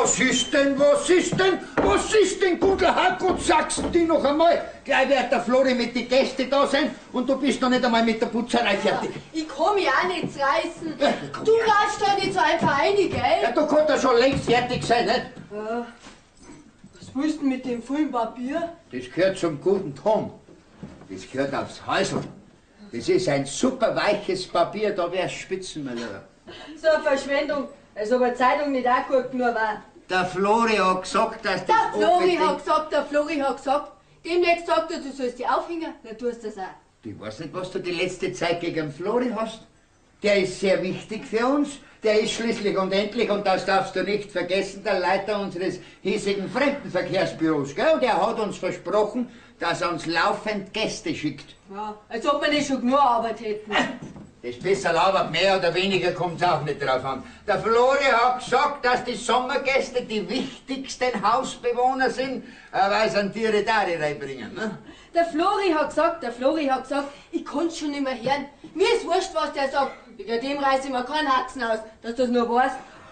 Was ist denn, was ist denn, was ist denn, guter Herrgott, sagst du noch einmal? Gleich wird der Flori mit den Gästen da sein und du bist noch nicht einmal mit der Putzerei fertig. Ich kann mich auch nicht reißen. Du läufst da nicht so einfach rein, gell? Ja, du kannst ja schon längst fertig sein, nicht? Ja. Was willst du denn mit dem vollen Papier? Das gehört zum guten Ton. Das gehört aufs Häusl. Das ist ein super weiches Papier, da wär's Spitzenmüller. So eine Verschwendung, als ob eine Zeitung nicht auch gut genug war. Der Flori hat gesagt, dass das Der Flori hat gesagt. Demnächst sagt er, du sollst dich aufhängen, dann tust du das auch. Ich weiß nicht, was du die letzte Zeit gegen den Flori hast. Der ist sehr wichtig für uns. Der ist schließlich und endlich, und das darfst du nicht vergessen, der Leiter unseres hiesigen Fremdenverkehrsbüros, gell? Und er hat uns versprochen, dass er uns laufend Gäste schickt. Ja, als ob wir nicht schon genug Arbeit hätten. Das bisschen Arbeit, mehr oder weniger, kommt's auch nicht drauf an. Der Flori hat gesagt, dass die Sommergäste die wichtigsten Hausbewohner sind, weil sie an Tiere Tare reinbringen. Ne? Der Flori hat gesagt, ich kann's schon nicht mehr hören. Mir ist wurscht, was der sagt. Wegen dem reiß ich mir keinen Haxen aus, dass du das nur weißt.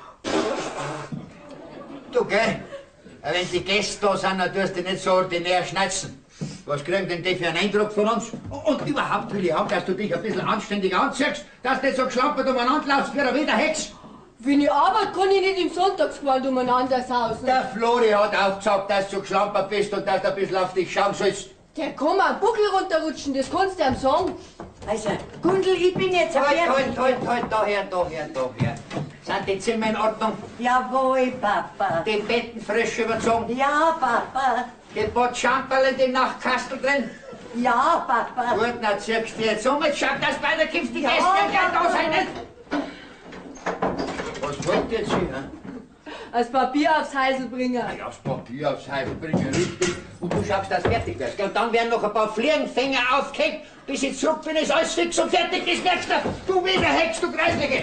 Du, gell? Wenn die Gäste da sind, dann tust du nicht so ordinär schneuzen. Was kriegen denn die für einen Eindruck von uns? Und überhaupt will ich haben, dass du dich ein bisschen anständig anziehst, dass du nicht so geschlampert umeinander laufst wie ein wilder Hex. Wenn ich arbeite, kann ich nicht im Sonntagsgewand umeinander sausen. Der Flori hat auch gesagt, dass du geschlampert bist und dass du ein bisschen auf dich schauen sollst. Der kann mir am Buckel runterrutschen, das kannst du ihm sagen. Also, Gundel, ich bin jetzt Halt, daher. Sind die Zimmer in Ordnung? Jawohl, Papa. Die Betten frisch überzogen? Ja, Papa. Die Botschamperl in dem Nachtkastel drin? Ja, Papa. Gut, na ziehst du jetzt um. Jetzt schaut, dass bei der Kift die Gäste gleich da sein, nicht? Was wollt ihr jetzt hier? Das Papier aufs Heisel bringen. Ja, das Papier aufs Heisel bringen, richtig. Und du schaust, dass fertig wirst. Und dann werden noch ein paar Fliegenfänger aufgehängt. Bis ich zurück bin, ist alles fix und fertig. Das merkst du. Du wieder Hex, du Kreislige.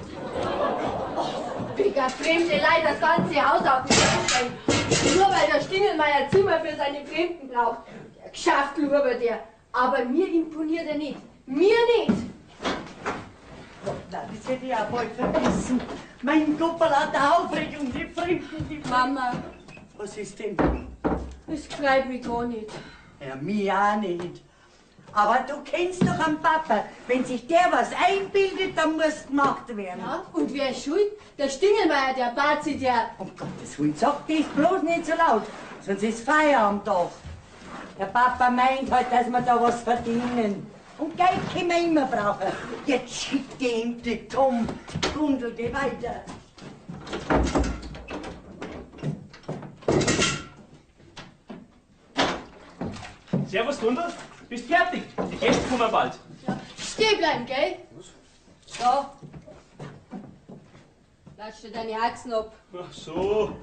Wegen fremde Leute das ganze Haus auf den Kopf stellen. Nur weil der Stingelmeier Zimmer für seine Fremden braucht. Der Geschäftl über der. Aber mir imponiert er nicht. Mir nicht. Na, das hätte ich auch bald vergessen. Mein Gott, lauter Aufregung, die Fremden, die Mama, Was ist denn? das freut mich gar nicht. Ja, mich auch nicht. Aber du kennst doch einen Papa. Wenn sich der was einbildet, dann muss gemacht werden. Ja, und wer ist schuld? Der Stingelmeier, der bat sich ja. Um Gottes Willen, sag das bloß nicht so laut, sonst ist Feierabend doch. Der Papa meint halt, dass wir da was verdienen. Und Geld können wir immer brauchen. Jetzt schick die Ente, Tom. Gundel, geh weiter. Servus, Gundel. Bist fertig? Die Gäste kommen bald. Ja, stehen bleiben, gell? So. Latsch dir deine Haxen ab. Ach so.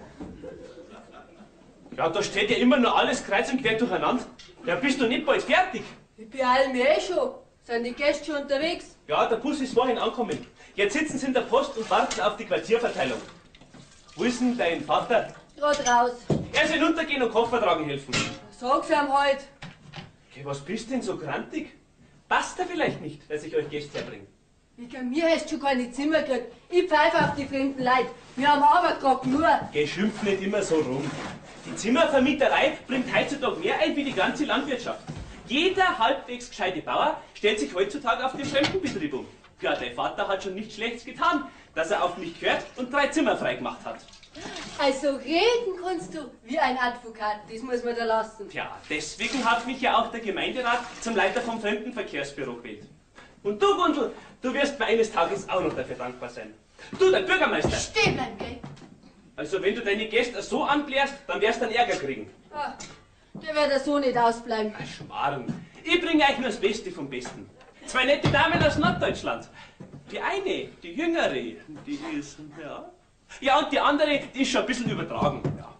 Ja, da steht ja immer nur alles kreuz und quer durcheinander. Ja, bist du nicht bald fertig? Ich beeil mich eh schon. Sind die Gäste schon unterwegs? Ja, der Bus ist vorhin angekommen. Jetzt sitzen sie in der Post und warten auf die Quartierverteilung. Wo ist denn dein Vater? Grad raus. Er soll runtergehen und Koffer tragen helfen. Sag's ihm halt. Okay, was bist denn so grantig? Passt er vielleicht nicht, dass ich euch Gäste herbringe? Wegen mir hast du schon keine Zimmer gekriegt. Ich pfeife auf die fremden Leute. Wir haben Arbeit gehabt, nur. Geschimpf nicht immer so rum. Die Zimmervermieterei bringt heutzutage mehr ein wie die ganze Landwirtschaft. Jeder halbwegs gescheite Bauer stellt sich heutzutage auf den Fremdenbetrieb um. Ja, dein Vater hat schon nichts Schlechtes getan, dass er auf mich gehört und 3 Zimmer freigemacht hat. Also reden kannst du wie ein Advokat. Das muss man da lassen. Tja, deswegen hat mich ja auch der Gemeinderat zum Leiter vom Fremdenverkehrsbüro gewählt. Und du, Gundel, du wirst mir eines Tages auch noch dafür dankbar sein. Du, der Bürgermeister. Stehen bleiben, gell? Also wenn du deine Gäste so anblärst, dann wirst du einen Ärger kriegen. Ah, der wird ja so nicht ausbleiben. Ach, Schmarrn. Ich bringe euch nur das Beste vom Besten. 2 nette Damen aus Norddeutschland. Die eine, die jüngere, die ist, ja. Ja, und die andere, die ist schon ein bisschen übertragen, ja.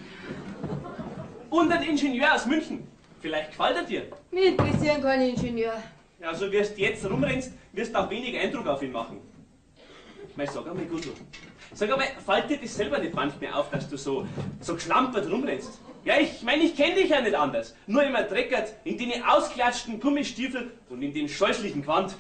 Und ein Ingenieur aus München. Vielleicht gefällt er dir. Mich interessieren keine Ingenieure. Ja, so wie du jetzt rumrennst, wirst du auch wenig Eindruck auf ihn machen. Mei, sag einmal, Gudl. Sag einmal, fällt dir das selber nicht manchmal auf, dass du so geschlampert rumrennst? Ja, ich meine, ich kenne dich ja nicht anders. Nur immer dreckert, in den ausklatschten Gummistiefel und in dem scheußlichen Gewand.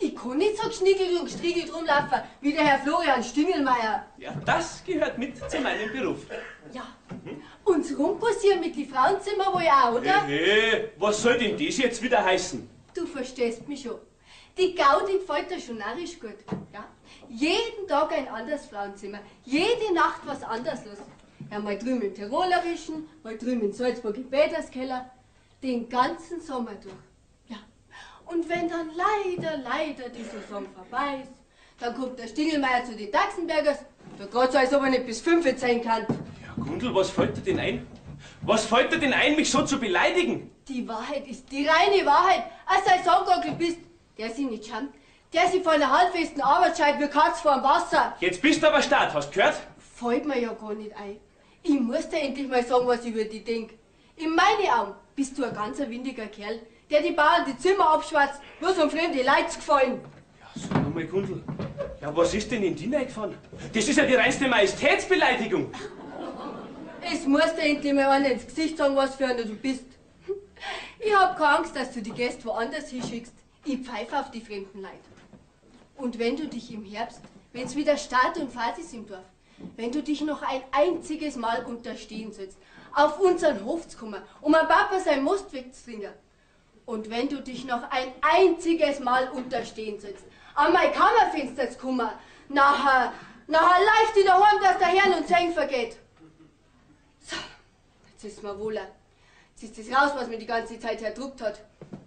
Ich kann nicht so geschniegelt und gestriegelt rumlaufen wie der Herr Florian Stingelmeier. Ja, das gehört mit zu meinem Beruf. Ja. Und rumposieren mit die Frauenzimmer wohl auch, oder? Hey, was soll denn das jetzt wieder heißen? Du verstehst mich schon. Die Gaudi gefällt dir schon narrisch gut. Ja? Jeden Tag ein anderes Frauenzimmer. Jede Nacht was anderes los. Ja, mal drüben im Tirolerischen, mal drüben in Salzburg im Peterskeller. Den ganzen Sommer durch. Ja. Und wenn dann leider die Saison vorbei ist, dann kommt der Stingelmeier zu den Daxenbergers. Da geht's als ob er nicht bis 5 sein kann. Ja, Gundel, was fällt dir denn ein? Was fällt dir denn ein, mich so zu beleidigen? Die Wahrheit ist die reine Wahrheit. Als ein Songockel bist, der sich nicht schämt, der sich vor einer halbfesten Arbeit scheint wie Katz vor dem Wasser. Jetzt bist du aber stark, hast du gehört? Fällt mir ja gar nicht ein. Ich muss dir endlich mal sagen, was ich über dich denk. In meinen Augen bist du ein ganz windiger Kerl, der die Bauern die Zimmer abschwatzt, bloß um fremde Leute zu gefallen. Ja, sag nochmal, Gundel. Ja, was ist denn in die reingefahren? Das ist ja die reinste Majestätsbeleidigung. Es muss dir endlich mal einer ins Gesicht sagen, was für einer du bist. Ich hab keine Angst, dass du die Gäste woanders hinschickst. Ich pfeife auf die fremden Leute. Und wenn du dich im Herbst, wenn's wieder Start und Fahrt ist im Dorf, wenn du dich noch ein einziges Mal unterstehen sollst, auf unseren Hof zu kommen, um am Papa sein Most wegzutrinken, und wenn du dich noch ein einziges Mal unterstehen sollst, an mein Kammerfenster zu kommen, nachher leicht in der Horn, dass der Herrn uns Hängen vergeht. So, jetzt ist mir wohler. Jetzt ist das raus, was mir die ganze Zeit erdrückt hat.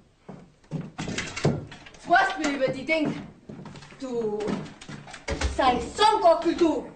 Jetzt weißt mir über die Ding. Du sei Songgockel, du!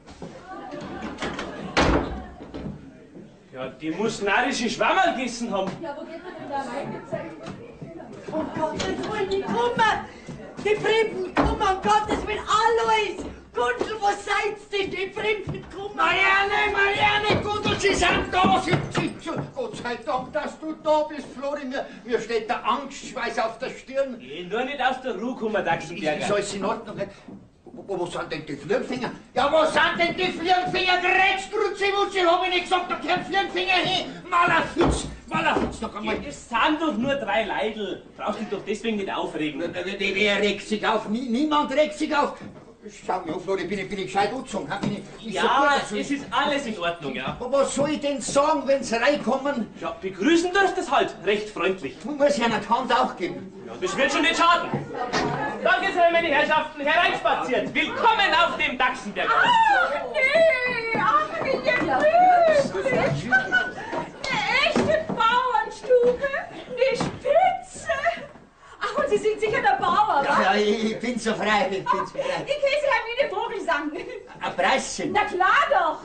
Ja, die muss narische Schwammerl gegessen haben. Ja, wo geht man denn da rein? Um Gottes Willen, die kommen! Die Fremden kommen, um Gottes Willen, Alois! Gundel, wo seid's denn? Die Fremden kommen! Marianne, Gundel, Sie sind da! Gott sei Dank, dass du da bist, Flori. Mir steht der Angstschweiß auf der Stirn. Nur nicht aus der Ruhe kommen, Daxenberger. Ist alles in Ordnung? Wo sind denn die Flirnfinger? Ja, wo sind denn die Flirnfinger? Drecksgrutze, Wutze, hab ich nicht gesagt, da gehören Flirnfinger hin! Malafiz, noch einmal. Es sind doch nur 3 Leidl. Brauchst dich doch deswegen nicht aufregen. Wer regt sich auf? Niemand regt sich auf. Schau mir an, Flori, bin ich gescheit angezogen? Ja, es ist alles in Ordnung, ja. Aber was soll ich denn sagen, wenn sie reinkommen? Ja, begrüßen darfst du es halt, recht freundlich. Muss ich einer Hand auch geben. Ja, das wird schon nicht schaden. Danke sehr, meine Herrschaften, hereinspaziert. Willkommen auf dem Daxenberg. Ach, wie gemütlich! Eine echte Bauernstube, eine Spitze! Ach, und Sie sind sicher der Bauer, wa? Ja, ich bin so frei, Ich kenne Sie ja wie eine Vogelsang. Ein Preischen. Na klar doch!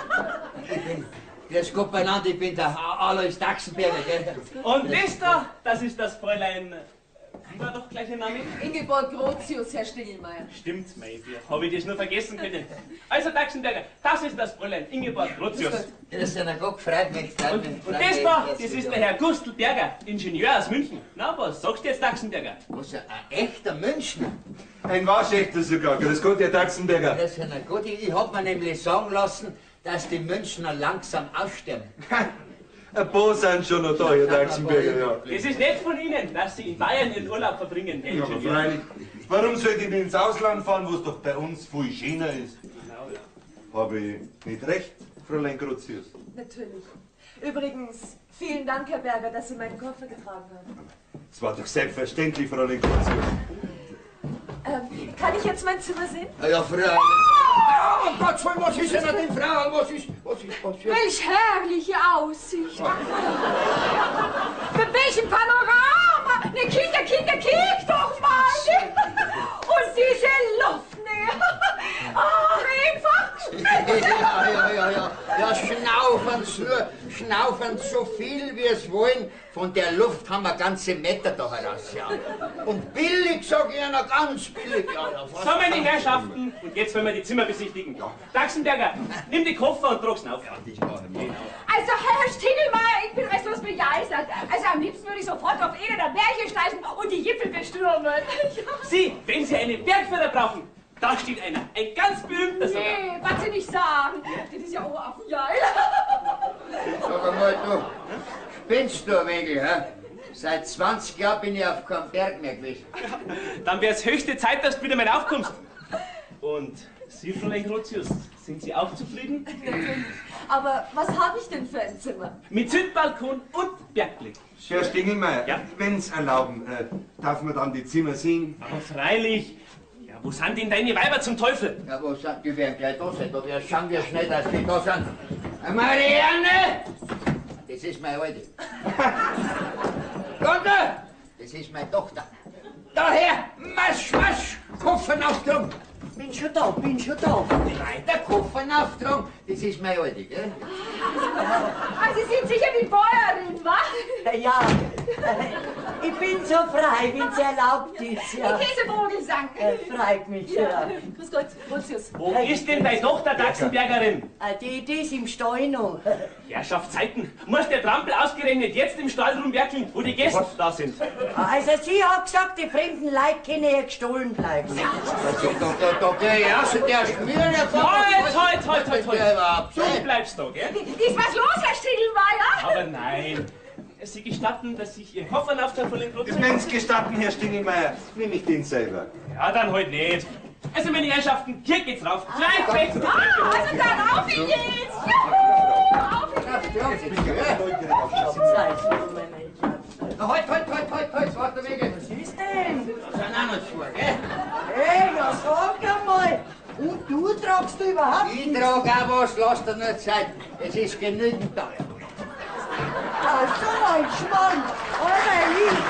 Grüß Gott beieinander, ich bin der Alois Daxenberger, gell? Und das ist das Fräulein... Wie war doch gleich der Name? Ingeborg Grotius, Herr Stingelmeier. Stimmt, mein Bier. Habe ich das nur vergessen können. Also, Daxenberger, das ist das Fräulein Ingeborg Grotius. Das ist einer Gott, freut mich. Und das ist der Herr Gustl Berger, Ingenieur aus München. Na, was sagst du jetzt, Daxenberger? Was, ein echter Münchner? Ein waschechter sogar. Grüß Gott, Herr Daxenberger. Das ist einer Gott. Ich hab mir nämlich sagen lassen, dass die Münchner langsam aussterben. Ein paar sind schon noch da, Herr Daxenberger, ja. Es ist nett von Ihnen, dass Sie in Bayern Ihren Urlaub verbringen, Herr Ja, aber Ingenieur. freilich. Warum sollte ich denn ins Ausland fahren, wo es doch bei uns viel schöner ist? Genau, ja. Habe ich nicht recht, Fräulein Grotius? Natürlich. Übrigens, vielen Dank, Herr Berger, dass Sie meinen Koffer getragen haben. Das war doch selbstverständlich, Fräulein Grotius. Kann ich jetzt mein Zimmer sehen? Ja, Fräulein. Oh Gott, was ist denn an den Frauen? Was ist? Welch herrliche Aussicht! Mit welchem Panorama! Ne, Kinder, kick doch mal! Und diese Luftnähe! Ach, einfach! Ja, schnaufen so viel wie es wollen. Von der Luft haben wir ganze Meter da heraus, ja. Und billig, sag ich Ihnen, ganz billig. Ja, So, meine Herrschaften, und jetzt wollen wir die Zimmer besichtigen. Daxenberger, nimm die Koffer und trag's auf. Also, Herr Stingelmeier, ich bin restlos begeistert. Also, am liebsten würde ich sofort auf irgendeiner Berge steigen und die Gipfel bestürmen. Ja. Sie, wenn Sie einen Bergführer brauchen, da steht einer, ein ganz berühmter sogar. Nee, was Sie nicht sagen. Das ist ja auch Affengeil. Sag einmal, du, spinnst du ein wenig, hä? Seit 20 Jahren bin ich auf keinem Berg mehr gewesen. Dann wäre es höchste Zeit, dass du wieder mal aufkommst. Und Sie, Fräulein Grotius, sind Sie auch zufrieden? Aber was habe ich denn für ein Zimmer? Mit Südbalkon und Bergblick. Herr Stingelmeier, Ja? wenn's erlauben, darf man dann die Zimmer sehen? Aber freilich. Ja, wo sind denn deine Weiber zum Teufel? Ja, wo sind die? Werden gleich da sein. Da schauen wir schnell, dass die da sind. Marianne! Das ist meine Alte. Gott! Das ist meine Tochter. Daher, Marsch, Marsch! Koffernauftragung! Bin schon da, bin schon da. Weiter Koffernauftragung! Das ist meine Alte, gell? Ah, Sie sind sicher die Bäuerin, wa? Ja, ich bin so frei, wenn's erlaubt ist. Ja. Die Käsevogelsang. Freut mich, ja. Grüß Gott, Grotius. Wo ist denn deine Tochter Daxenbergerin? Die ist im Stall noch. Herrschaftszeiten, muss der Trampel ausgerechnet jetzt im Stall rumwerkeln, wo die Gäste da sind. Also sie hat gesagt, die fremden Leute können ihr gestohlen bleiben. Da geh ich raus, der schmieren Halt! Du bleibst da, gell? Ist was los, Herr Stiegelmeier? Aber nein. Sie gestatten, dass ich Ihren Koffernauftrag von den Grotius... Wenn's gestatten, Herr Stingelmeier, nehme ich den selber. Ja, dann heute nicht. Also, meine Herrschaften, hier geht's rauf. Gleich weg zu Also dann auf ihn jetzt! Juhu! Auf ihn! Halt, warte Wege. Was ist denn? Das sind auch noch zwei, gell? Hey, ja sag einmal. Und du tragst du überhaupt Ich nichts? trage auch was, lass dir nur Zeit. Es ist genügend teuer. Ja, so ein Schmarrn. Alter, lieb.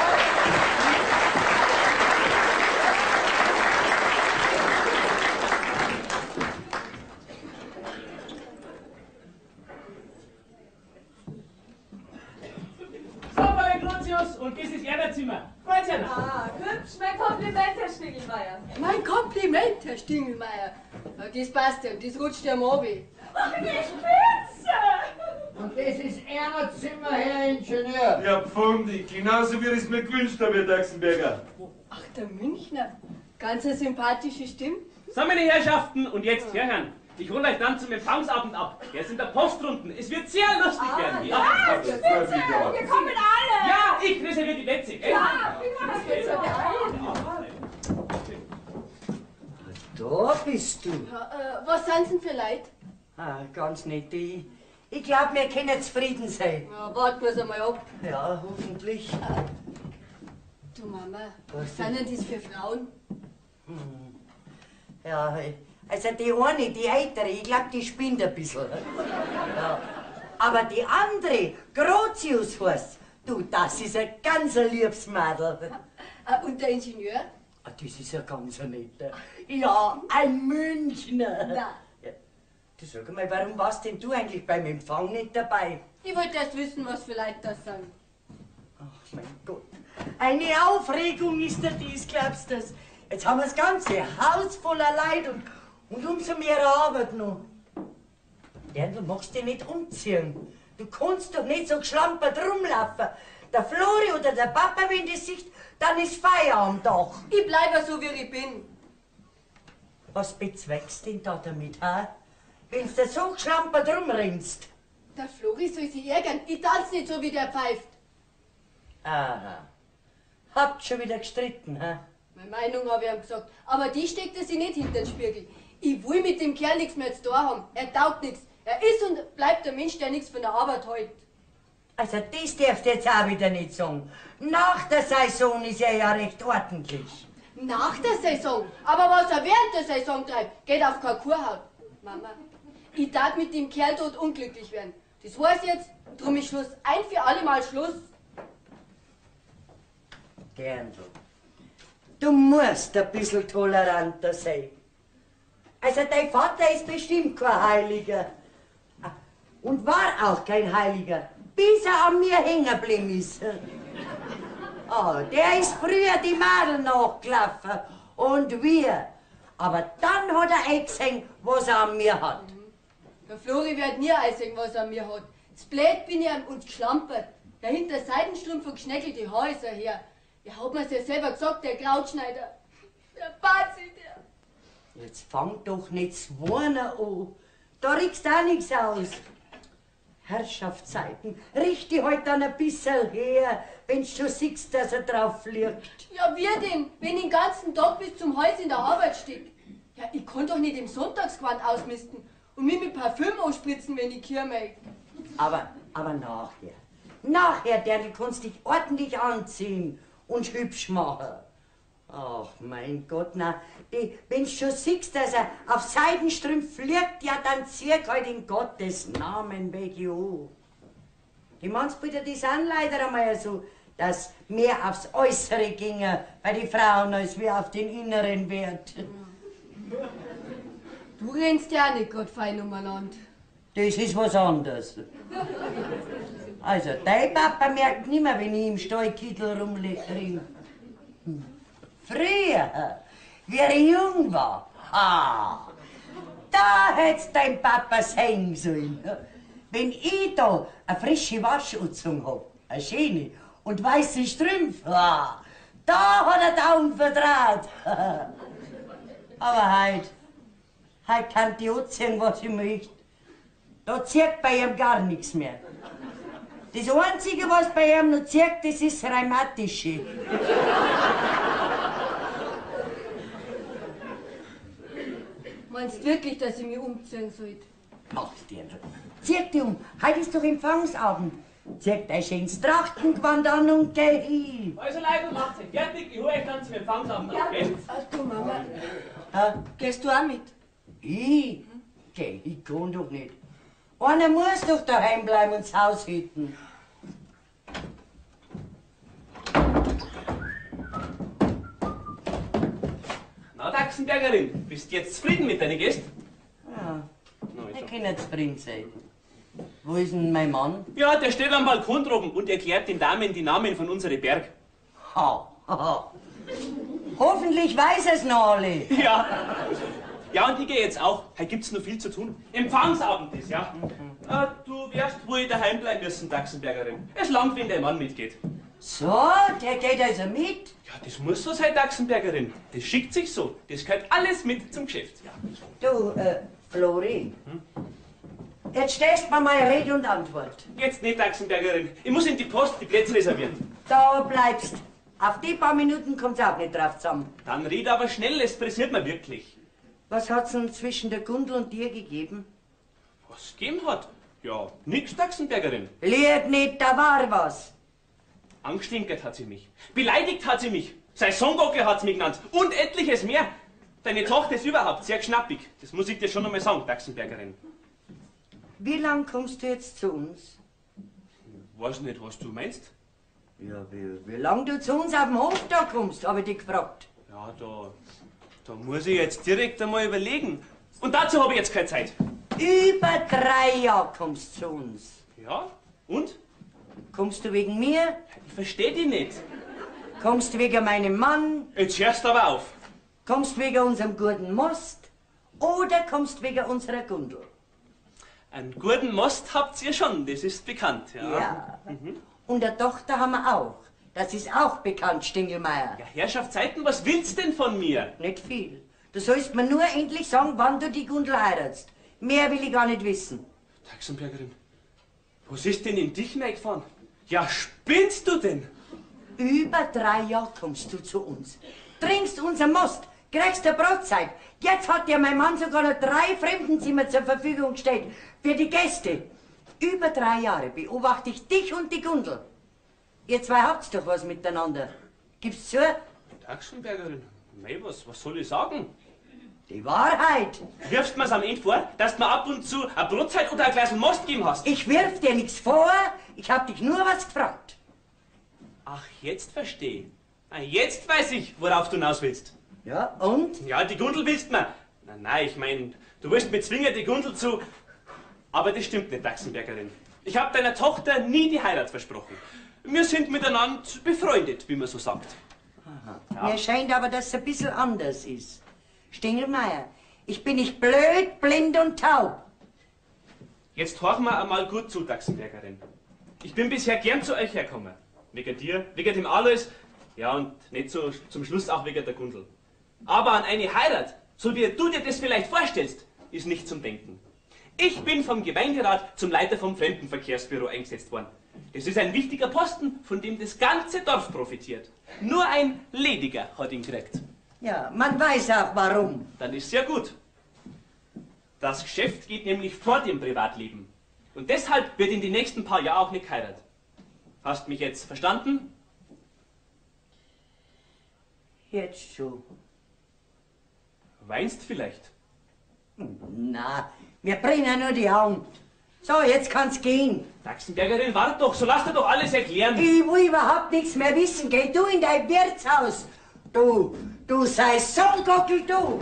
So, Fräulein Grotius, und das ist Ihr Zimmer. Freut sich noch. Ah, hübsch, mein Kompliment, Herr Stiegelmeier. Mein Kompliment, Herr Stingelmeier. Ja, das passt ja, das rutscht ja am Abi. Ach, die Spitze! Und das ist Erner Zimmer, Herr Ingenieur. Ja, Pfundi, genauso wie ich es mir gewünscht habe, Herr Daxenberger. Ach, der Münchner. Ganz eine sympathische Stimme. So, meine Herrschaften, und jetzt herhören. Ich hole euch dann zum Empfangsabend ab. Der ist in der Postrunden. Es wird sehr lustig werden. Ja, Spitze! Wir kommen alle! Ja, ich reserviere die Plätze. Gell? Ja, wir Spitze! Da bist du. Ja, was sind denn für Leute? Ah, ganz nett. Ich glaub, wir können zufrieden sein. Ja, warten wir einmal ab. Ja, hoffentlich. Du Mama, was sind denn das für Frauen? Ja, also die eine, die ältere, ich glaub, die spinnt ein bisschen. Ja. Aber die andere, Grotius heißt, du, das ist ein ganz liebes Mädel. Und der Ingenieur? Ah, das ist ja ganz netter. Ja, ein Münchner. Na. Ja. Du sag mal, warum warst denn du eigentlich beim Empfang nicht dabei? Ich wollte erst wissen, was für Leute das sind. Ach, mein Gott. Eine Aufregung ist da dies, glaubst du das? Jetzt haben wir das ganze Haus voller Leid und umso mehr Arbeit noch. Ja, du machst dich nicht umziehen. Du kannst doch nicht so geschlampert rumlaufen. Der Flori oder der Papa, wenn die sieht, dann ist Feierabend doch. Ich bleibe so, wie ich bin. Was bezweckst denn da damit, ha? Wenn's da so geschlampert rumrennst? Der Flori soll sich ärgern. Ich tanze nicht so, wie der pfeift. Aha. Habt schon wieder gestritten, ha? Meine Meinung habe ich ihm gesagt. Aber die steckt er sich nicht hinter den Spiegel. Ich will mit dem Kerl nichts mehr zu tun haben. Er taugt nichts. Er ist und bleibt der Mensch, der nichts von der Arbeit hält. Also das darfst du jetzt auch wieder nicht sagen. Nach der Saison ist er ja recht ordentlich. Nach der Saison? Aber was er während der Saison treibt, geht auf keine Kurhaut. Mama, ich darf mit dem Kerl dort unglücklich werden. Das war's jetzt. Drum ist Schluss. Ein für alle Mal Schluss. Gerndl, du musst ein bisschen toleranter sein. Also dein Vater ist bestimmt kein Heiliger. Und war auch kein Heiliger, bis er an mir hängen geblieben ist. Oh, der ist früher die Mädel nachgelaufen. Und wir. Aber dann hat er eingesehen, was er an mir hat. Der Flori wird nie einsehen, was er an mir hat. Das Blöd bin ich ihm und geschlampert. Dahinter Seidenstrumpf und geschnäckelte Haar ist er her. Er hat mir's ja selber gesagt, der Krautschneider. Der Bazi, der. Jetzt fang doch nicht zu warnen an. Da riechst auch nichts aus. Herrschaftszeiten, richte halt dann ein bisschen her, wenn's schon siehst, dass er drauf liegt. Ja, wie denn, wenn ich den ganzen Tag bis zum Hals in der Arbeit steck? Ja, ich kann doch nicht im Sonntagsgewand ausmisten und mich mit Parfüm ausspritzen, wenn ich komme. Aber nachher. Nachher, der kannst dich ordentlich anziehen und hübsch machen. Ach, mein Gott, na, wenn's schon siehst, dass er auf Seidenstrümpf fliegt, ja, dann zieh halt in Gottes Namen weg, an. Die Mannsbilder, die sind leider einmal so, dass mehr aufs Äußere ginge bei den Frauen als wie auf den inneren Wert. Du rennst ja auch nicht grad fein umeinander. Das ist was anderes. Also, dein Papa merkt nimmer, wenn ich im Stallkittel rumliege. Früher, wie er jung war, da hätt's dein Papa sehen sollen. Wenn ich da eine frische Waschanzug hab, eine schöne und weiße Strümpfe, da hat er die Augen vertraut. Aber heute kann die anziehen, was ich möchte. Da zieht bei ihm gar nichts mehr. Das Einzige, was bei ihm noch zieht, das ist das Rheumatische. Meinst du wirklich, dass ich mich umziehen sollte? Mach's dir. Zieh dich um. Heute ist doch Empfangsabend. Zieh dein schönes Trachtengewand an und geh hin. Also Leute, macht euch fertig, ich hole euch dann zum Empfangsabend ab, gell? Ach du Mama, Gehst du auch mit? Ich? Geh, ich kann doch nicht. Einer muss doch daheim bleiben und das Haus hüten. Na, Dachsenbergerin, bist du jetzt zufrieden mit deinen Gästen? Ja, Na, ich also. kann nicht zufrieden sein. Wo ist denn mein Mann? Ja, der steht am Balkon droben und erklärt den Damen die Namen von unseren Berg. Hoffentlich weiß es noch alle. Ja. Ja, und ich gehe jetzt auch. Heute gibt's noch viel zu tun. Empfangsabend ist, ja. Du wirst wohl daheim bleiben müssen, Dachsenbergerin. Es langt, wenn dein Mann mitgeht. So, der geht also mit. Ja, das muss so sein, Dachsenbergerin. Das schickt sich so. Das gehört alles mit zum Geschäft. Ja. Du, Flori, jetzt stellst du mir mal Rede und Antwort. Jetzt nicht, Dachsenbergerin. Ich muss in die Post die Plätze reservieren. Da bleibst. Auf die paar Minuten kommt's auch nicht drauf zusammen. Dann red aber schnell, es pressiert mir wirklich. Was hat's denn zwischen der Gundel und dir gegeben? Was gegeben hat? Ja, nix, Dachsenbergerin. Lied nicht, da war was. Angestinkert hat sie mich. Beleidigt hat sie mich. Sein Songgockel hat sie mich genannt. Und etliches mehr. Deine Tochter ist überhaupt sehr schnappig. Das muss ich dir schon einmal sagen, Dachsenbergerin. Wie lang kommst du jetzt zu uns? Weiß nicht, was du meinst. Ja, wie lang du zu uns auf dem Hof da kommst, habe ich dich gefragt. Ja, da muss ich jetzt direkt einmal überlegen. Und dazu habe ich jetzt keine Zeit. Über 3 Jahre kommst du zu uns. Ja? Und? Kommst du wegen mir? Ich verstehe dich nicht. Kommst du wegen meinem Mann? Jetzt hörst du aber auf. Kommst du wegen unserem guten Most? Oder kommst du wegen unserer Gundel? Einen guten Most habt ihr schon, das ist bekannt. Ja. Ja. Und eine Tochter haben wir auch. Das ist auch bekannt, Stingelmeier. Ja, Herrschaftszeiten, was willst denn von mir? Nicht viel. Du sollst mir nur endlich sagen, wann du die Gundel heiratst. Mehr will ich gar nicht wissen. Dachsenbergerin, was ist denn in dich reingefahren? Ja, spinnst du denn? Über 3 Jahre kommst du zu uns. Trinkst unser Most, kriegst eine Brotzeit. Jetzt hat dir mein Mann sogar noch 3 Fremdenzimmer zur Verfügung gestellt für die Gäste. Über 3 Jahre beobachte ich dich und die Gundel. Ihr zwei habt's doch was miteinander. Gib's zu? Dachsenbergerin, mei, was soll ich sagen? Die Wahrheit. Wirfst mir's am Ende vor, dass du mir ab und zu eine Brotzeit oder ein Glas Most gegeben hast? Ich wirf dir nichts vor, ich hab dich nur was gefragt. Ach, jetzt verstehe. Jetzt weiß ich, worauf du hinaus willst. Ja, und? Ja, die Gundel willst mir. Nein, ich mein, du willst mir zwingen, die Gundel zu... Aber das stimmt nicht, Dachsenbergerin. Ich habe deiner Tochter nie die Heirat versprochen. Wir sind miteinander befreundet, wie man so sagt. Ja. Mir scheint aber, dass es ein bisschen anders ist. Stingelmeier, ich bin nicht blöd, blind und taub. Jetzt horch mal einmal gut zu, Dachsenbergerin. Ich bin bisher gern zu euch hergekommen. Wegen dir, wegen dem Alois, ja und nicht so zum Schluss auch wegen der Gundel. Aber an eine Heirat, so wie du dir das vielleicht vorstellst, ist nicht zum Denken. Ich bin vom Gemeinderat zum Leiter vom Fremdenverkehrsbüro eingesetzt worden. Das ist ein wichtiger Posten, von dem das ganze Dorf profitiert. Nur ein Lediger hat ihn gekriegt. Ja, man weiß auch warum. Dann ist ja gut. Das Geschäft geht nämlich vor dem Privatleben. Und deshalb wird in den nächsten paar Jahren auch nicht geheiratet. Hast mich jetzt verstanden? Jetzt schon. Weinst vielleicht? Na, wir bringen nur die Hand. So, jetzt kann's gehen. Daxenbergerin, wart doch, so lass dir doch alles erklären. Ich will überhaupt nichts mehr wissen. Geh du in dein Wirtshaus. Du sei Sonnengockel, du.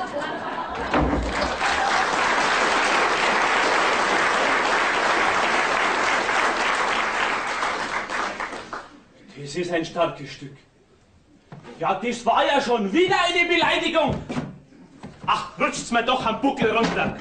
Das ist ein starkes Stück. Ja, das war ja schon wieder eine Beleidigung. Ach, rutscht's mir doch am Buckel runter.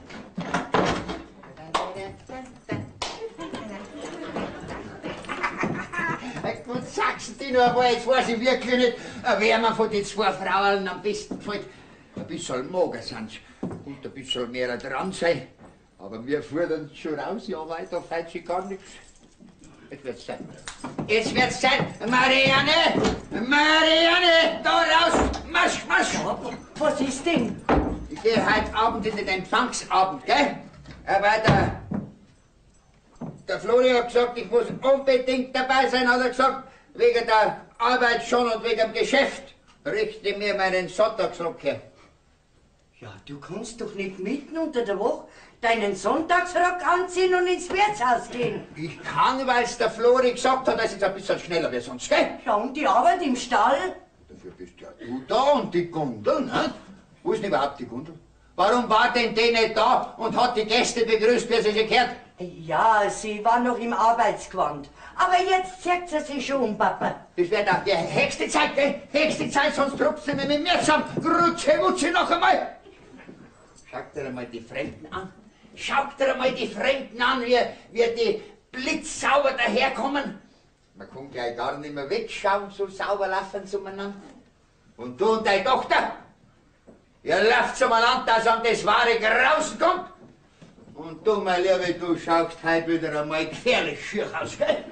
Gut, sagst du nur, aber jetzt weiß ich wirklich nicht, wer mir von den zwei Frauen am besten gefällt. Ein bisschen mager sind sie und ein bisschen mehr dran sein. Aber wir fordern schon raus, ja, weiter fällt sie gar nichts. Jetzt wird's sein. Jetzt wird's sein. Marianne! Marianne! Da raus! Marsch, marsch! Was ist denn? Ich gehe heute Abend in den Empfangsabend, gell? Aber der Flori hat gesagt, ich muss unbedingt dabei sein, hat er gesagt. Wegen der Arbeit schon und wegen dem Geschäft. Richte mir meinen Sonntagsrock her. Ja, du kannst doch nicht mitten unter der Woche deinen Sonntagsrock anziehen und ins Wirtshaus gehen. Ich kann, weil's der Flori gesagt hat, dass ich ein bisschen schneller wie sonst, gell? Ja, und die Arbeit im Stall? Dafür bist ja du da und die Gundel, ne? Wo ist denn überhaupt die Gundel? Warum war denn die nicht da und hat die Gäste begrüßt, wie sie sich gehört? Ja, sie war noch im Arbeitsgewand. Aber jetzt zeigt sie sich schon um, Papa. Das wäre doch die höchste Zeit, gell? Höchste Zeit, sonst trupst du nicht mit mir zusammen. Rutsche, wutsche noch einmal. Schaut dir einmal die Fremden an. Schaut dir einmal die Fremden an, wie die blitzsauber daherkommen. Man kann gleich gar nicht mehr wegschauen, so sauber laufen sie umeinander. Und du und deine Tochter, ihr lauft umeinander, dass an das wahre Grausen kommt. Und du, mein Liebe, du schaust heute wieder einmal gefährlich schier aus, gell?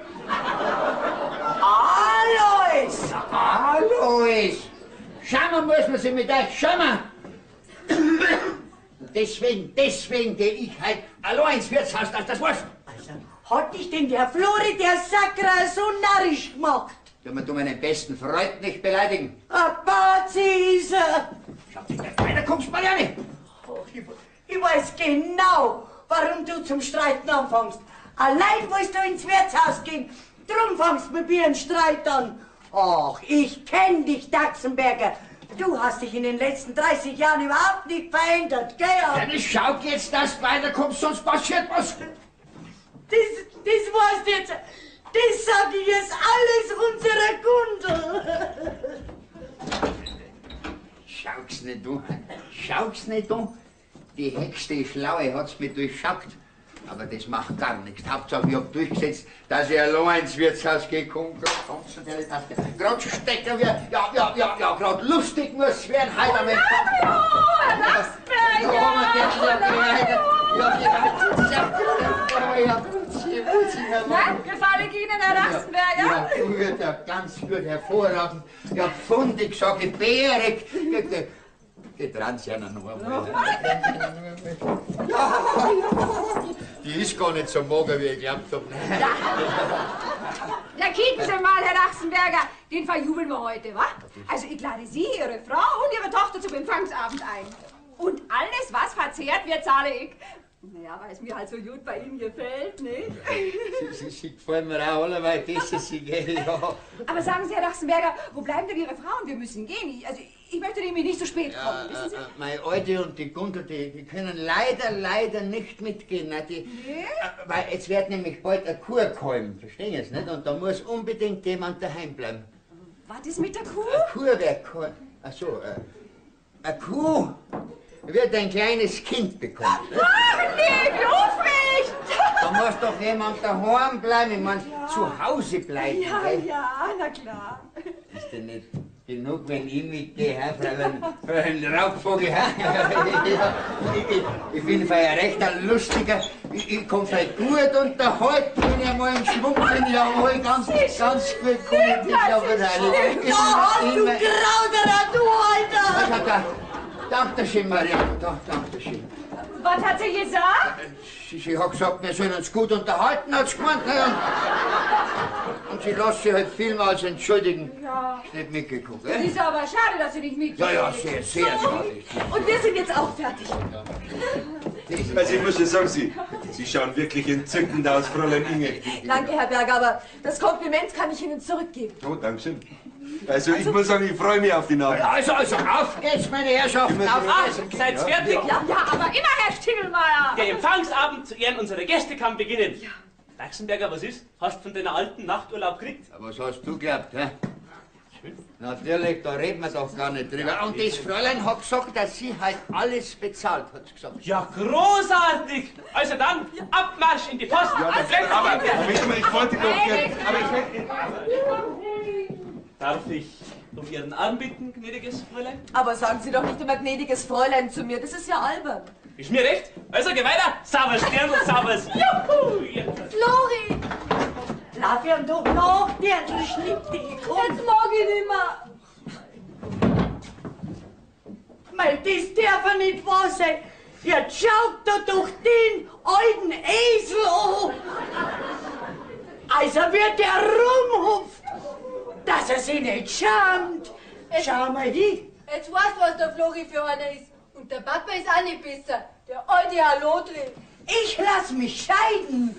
Alois! Alois! Schauen muss man sich mit euch schauen. Deswegen gehe ich heute allein ins Wirtshaus, dass das weißt. Also, hat dich denn der Flori, der Sakra, so narrisch gemacht? Du musst meinen besten Freund nicht beleidigen. Ein Bazi ist er! Schau dich nicht weiter, kommst Marianne. Oh, ich weiß genau, warum du zum Streiten anfängst. Allein willst du ins Wirtshaus gehen, drum fangst du mit mir einen Streit an. Ach, ich kenn dich, Daxenberger. Du hast dich in den letzten 30 Jahren überhaupt nicht verändert, gell? Ja, schau jetzt, dass du weiterkommst, sonst passiert was. Das weißt du jetzt. Das sag ich jetzt alles unserer Gundel. Schau's nicht an. Schau's nicht an. Die höchste Schlaue hat's mir durchschaut. Aber das macht gar nichts. Hauptsache, ich hab durchgesetzt, dass ich allein ins Wirtshaus gehe. Grad stecken wir. Ja, grad lustig muss werden. Heute am Empfang. Gefallen Ihnen, Herr Rastenberger? Ja, gut, ja, ganz gut, hervorragend. Ja, fundig, sag ich, bärig. Geht dran, Sie noch einmal. Die ist gar nicht so mager, wie ich glaubt hab. Ja, kicken Sie mal, Herr Rastenberger, den verjubeln wir heute, wa? Also ich lade Sie, Ihre Frau und Ihre Tochter zum Empfangsabend ein. Und alles, was verzehrt wird, zahle ich. Naja, weil es mir halt so gut bei Ihnen gefällt, nicht? Sie gefallen mir auch allerweil besser, Sie gehen, ja. Aber sagen Sie, Herr Rastenberger, wo bleiben denn Ihre Frauen? Wir müssen gehen. Ich möchte nämlich nicht so spät kommen, wissen Sie? Meine Alte und die Gundel, die können leider nicht mitgehen. Ne? Weil jetzt wird nämlich bald eine Kuh gehalten, verstehen Sie es nicht? Und da muss unbedingt jemand daheim bleiben. Was ist mit der Kuh? Eine Kuh wird gehalten. Ach so, eine Kuh wird ein kleines Kind bekommen. Ach, lieb, Aufrecht! Da muss doch jemand daheim bleiben, ich mein, zu Hause bleiben. Ja, gell? ja, na klar. Ist denn nicht Genug, wenn ich mitgehe, Herr Fräulein Raubvogel. Ich bin ein recht ein lustiger. Ich kann vielleicht gut unterhalten, wenn ich einmal einen Schwung bin. Ich einmal ganz gut kommentiert. Aber Du Grauderer, du Alter! Danke schön, Maria. Danke schön. Was hat sie gesagt? Sie hat gesagt, wir sollen uns gut unterhalten, hat sie gemeint. Und sie lässt sich halt vielmals entschuldigen. Ja. Ist nicht mitgekommen, Das gell? ist aber schade, dass sie nicht mitgeht. Ja, sehr schade. Und wir sind jetzt auch fertig. Also ich muss ja sagen, Sie schauen wirklich entzückend aus, Fräulein Inge. Danke, Herr Berger, aber das Kompliment kann ich Ihnen zurückgeben. Oh, Dankeschön. Also ich muss sagen, ich freue mich auf die Nacht. Also, auf geht's, meine Herrschaften, auf geht's. Seid fertig? Ja, aber immer, Herr Stingelmeier. Der Empfangsabend zu Ehren unserer Gäste kann beginnen. Ja. Lachsenberger, was ist? Hast du von deiner alten Nachturlaub gekriegt? Was hast du geglaubt, hä? Natürlich, da reden wir doch gar nicht drüber. Und das Fräulein hat gesagt, dass sie halt alles bezahlt, hat sie gesagt. Ja, großartig! Also dann, Abmarsch in die Post. Ja, aber Moment mal, ich wollte doch gerne... Aber ich hätte... Darf ich um Ihren Arm bitten, gnädiges Fräulein? Aber sagen Sie doch nicht immer gnädiges Fräulein zu mir, das ist ja albern. Ist mir recht? Also, geh weiter. Servus, Dirndl, servus. Juhu! Ja. Flori! Lass ihm doch nach, der Schnippte. Jetzt mag ich nicht mehr. Mei, das darf ja nicht wahr sein. Jetzt schaut da doch den alten Esel an. Also wird der rumhupft, dass er sich nicht schämt. Schau mal hin. Jetzt weißt du, was der Flori für einer ist. Und der Papa ist auch nicht besser. Der alte Hallodri. Ich lass mich scheiden.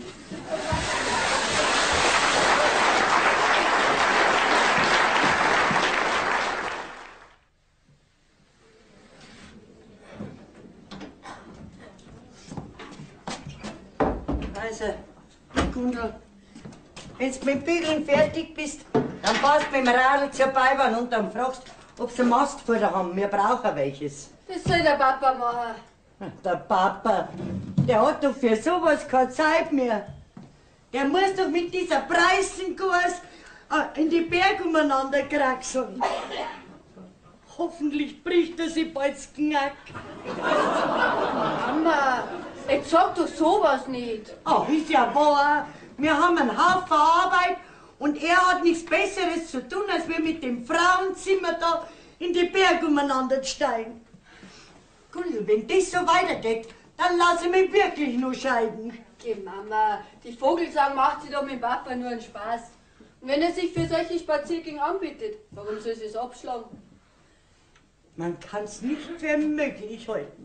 Also, Gundel, wenn du mit dem Bügeln fertig bist, dann fährst du mit dem Radl zur Beiwand und dann fragst, ob sie Mastfutter haben. Wir brauchen welches. Das soll der Papa machen. Der Papa, der hat doch für sowas keine Zeit mehr. Der muss doch mit dieser Preißenkurs in die Berge umeinander kraxeln. Hoffentlich bricht er sich bald das Knack. Mama, jetzt sag doch sowas nicht. Ach, ist ja wahr. Wir haben einen Haufen Arbeit und er hat nichts Besseres zu tun, als wir mit dem Frauenzimmer da in die Berge umeinander steigen. Gulli, wenn das so weitergeht, dann lass ich mich wirklich nur scheiden. Geh, Mama, die Vogelsang macht sich doch mit dem Papa nur einen Spaß. Und wenn er sich für solche Spaziergänge anbietet, warum soll sie es abschlagen? Man kann's nicht für möglich halten.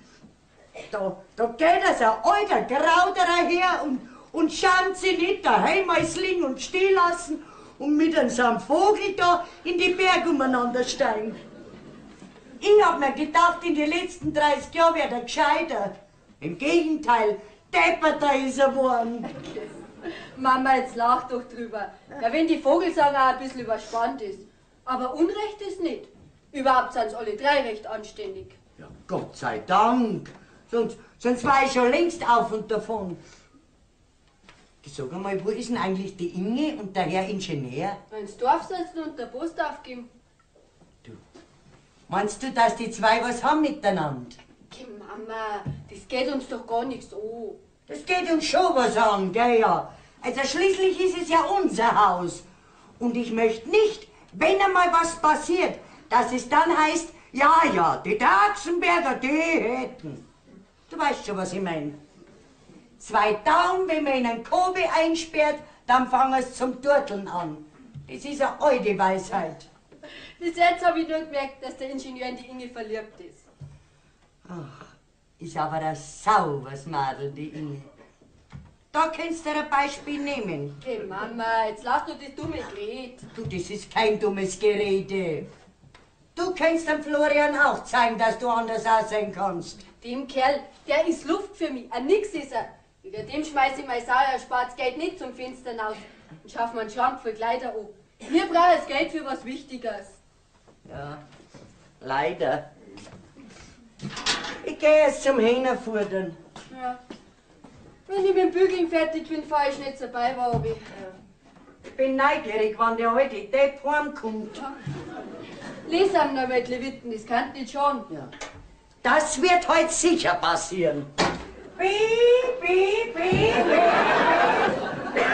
Da geht ein alter Grauderer her und schaut sich nicht daheim als liegen und stehen lassen und mit einem Vogel da in die Berge umeinander steigen. Ich hab mir gedacht, in den letzten 30 Jahren wäre er gescheiter. Im Gegenteil, depperter ist er geworden. Mama, jetzt lach doch drüber. Ja, wenn die Vogelsang auch ein bisschen überspannt ist. Aber Unrecht ist nicht. Überhaupt sind alle drei recht anständig. Ja, Gott sei Dank. Sonst war ich schon längst auf und davon. Sag einmal, wo ist denn eigentlich die Inge und der Herr Ingenieur? Ins Dorf sollst du und der Post aufgeben. Meinst du, dass die zwei was haben miteinander? Geh, Mama, das geht uns doch gar nichts an. Das geht uns schon was an, gell ja. Also schließlich ist es ja unser Haus. Und ich möchte nicht, wenn einmal was passiert, dass es dann heißt, ja, die Daxenberger, die hätten. Du weißt schon, was ich meine. 2 Daumen, wenn man in einen Kobe einsperrt, dann fangen es zum Turteln an. Das ist eine alte Weisheit. Bis jetzt habe ich nur gemerkt, dass der Ingenieur in die Inge verliebt ist. Ach, ist aber ein sauberes Madel, die Inge. Da kannst du dir ein Beispiel nehmen. Geh, Mama, jetzt lass doch das dumme Gerät. Du, das ist kein dummes Gerede. Du kannst dem Florian auch zeigen, dass du anders aussehen kannst. Dem Kerl, der ist Luft für mich, ein Nix ist er. Über dem schmeiß ich mein sauerspartes Geld nicht zum Fenster raus und schaff mir einen Schrank voll Kleider an. Wir brauchen das Geld für was Wichtiges. Ja, leider. Ich gehe jetzt zum Hähnerfudern. Ja. Wenn ich mit dem Bügeln fertig bin, fahr ich nicht zur Beiwabe. Ich bin neugierig, wann der alte Depp heimkommt. Lies ihm noch mit Leviten, das kann nicht schon. Ja. Das wird heute sicher passieren. Piep, piep, piep, piep.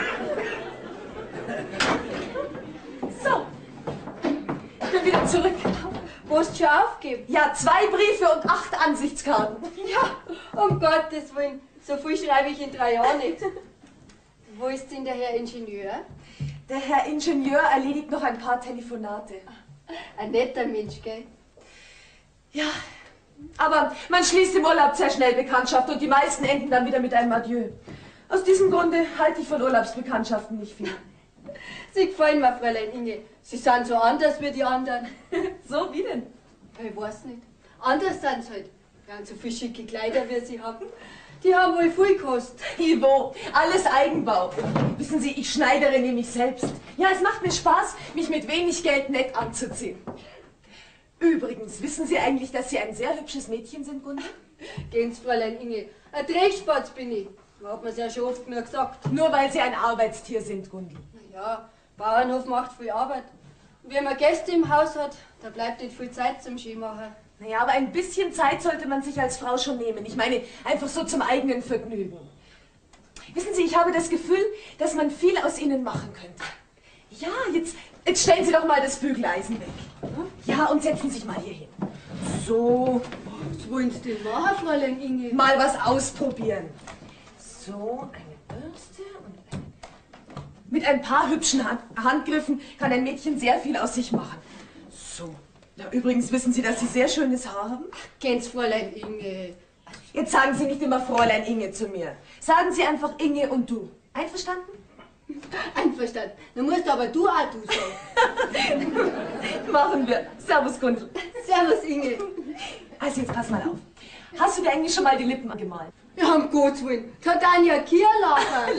So, ich bin wieder zurück. Wo hast du schon aufgegeben? Ja, 2 Briefe und 8 Ansichtskarten. Ja, um Gottes Willen, so viel schreibe ich in 3 Jahren nicht. Wo ist denn der Herr Ingenieur? Der Herr Ingenieur erledigt noch ein paar Telefonate. Ein netter Mensch, gell? Ja, aber man schließt im Urlaub sehr schnell Bekanntschaft und die meisten enden dann wieder mit einem Adieu. Aus diesem Grunde halte ich von Urlaubsbekanntschaften nicht viel. Sie gefallen mir, Fräulein Inge. Sie sind so anders wie die anderen. So, wie denn? Ich weiß nicht. Anders sind sie halt. Ja, und so viele schicke Kleider, wie sie haben. Die haben wohl viel gekostet. Ivo, alles Eigenbau. Wissen Sie, ich schneidere nämlich selbst. Ja, es macht mir Spaß, mich mit wenig Geld nett anzuziehen. Übrigens, wissen Sie eigentlich, dass Sie ein sehr hübsches Mädchen sind, Gundel? Gehen Sie, Fräulein Inge. Ein Trägspatz bin ich. Da hat man es ja schon oft mir gesagt. Nur weil Sie ein Arbeitstier sind, Gundel. Ja, Bauernhof macht viel Arbeit. Und wenn man Gäste im Haus hat, da bleibt nicht viel Zeit zum Skimachen. Naja, aber ein bisschen Zeit sollte man sich als Frau schon nehmen. Ich meine, einfach so zum eigenen Vergnügen. Wissen Sie, ich habe das Gefühl, dass man viel aus Ihnen machen könnte. Ja, jetzt stellen Sie doch mal das Bügeleisen weg. Ja, und setzen Sie sich mal hier hin. So, Was wollen Sie denn machen, Fräulein Inge? mal was ausprobieren. So, eine Bürste und mit ein paar hübschen Handgriffen kann ein Mädchen sehr viel aus sich machen. So. Ja, übrigens wissen Sie, dass Sie sehr schönes Haar haben? Kennen Sie Fräulein Inge? Jetzt sagen Sie nicht immer Fräulein Inge zu mir. Sagen Sie einfach Inge und du. Einverstanden? Einverstanden. Dann musst aber du auch du sagen. Machen wir. Servus, Gundel. Servus, Inge. Also jetzt pass mal auf. Hast du dir eigentlich schon mal die Lippen angemalt? Ja, um Gottes Willen. Tanja Kierlacher.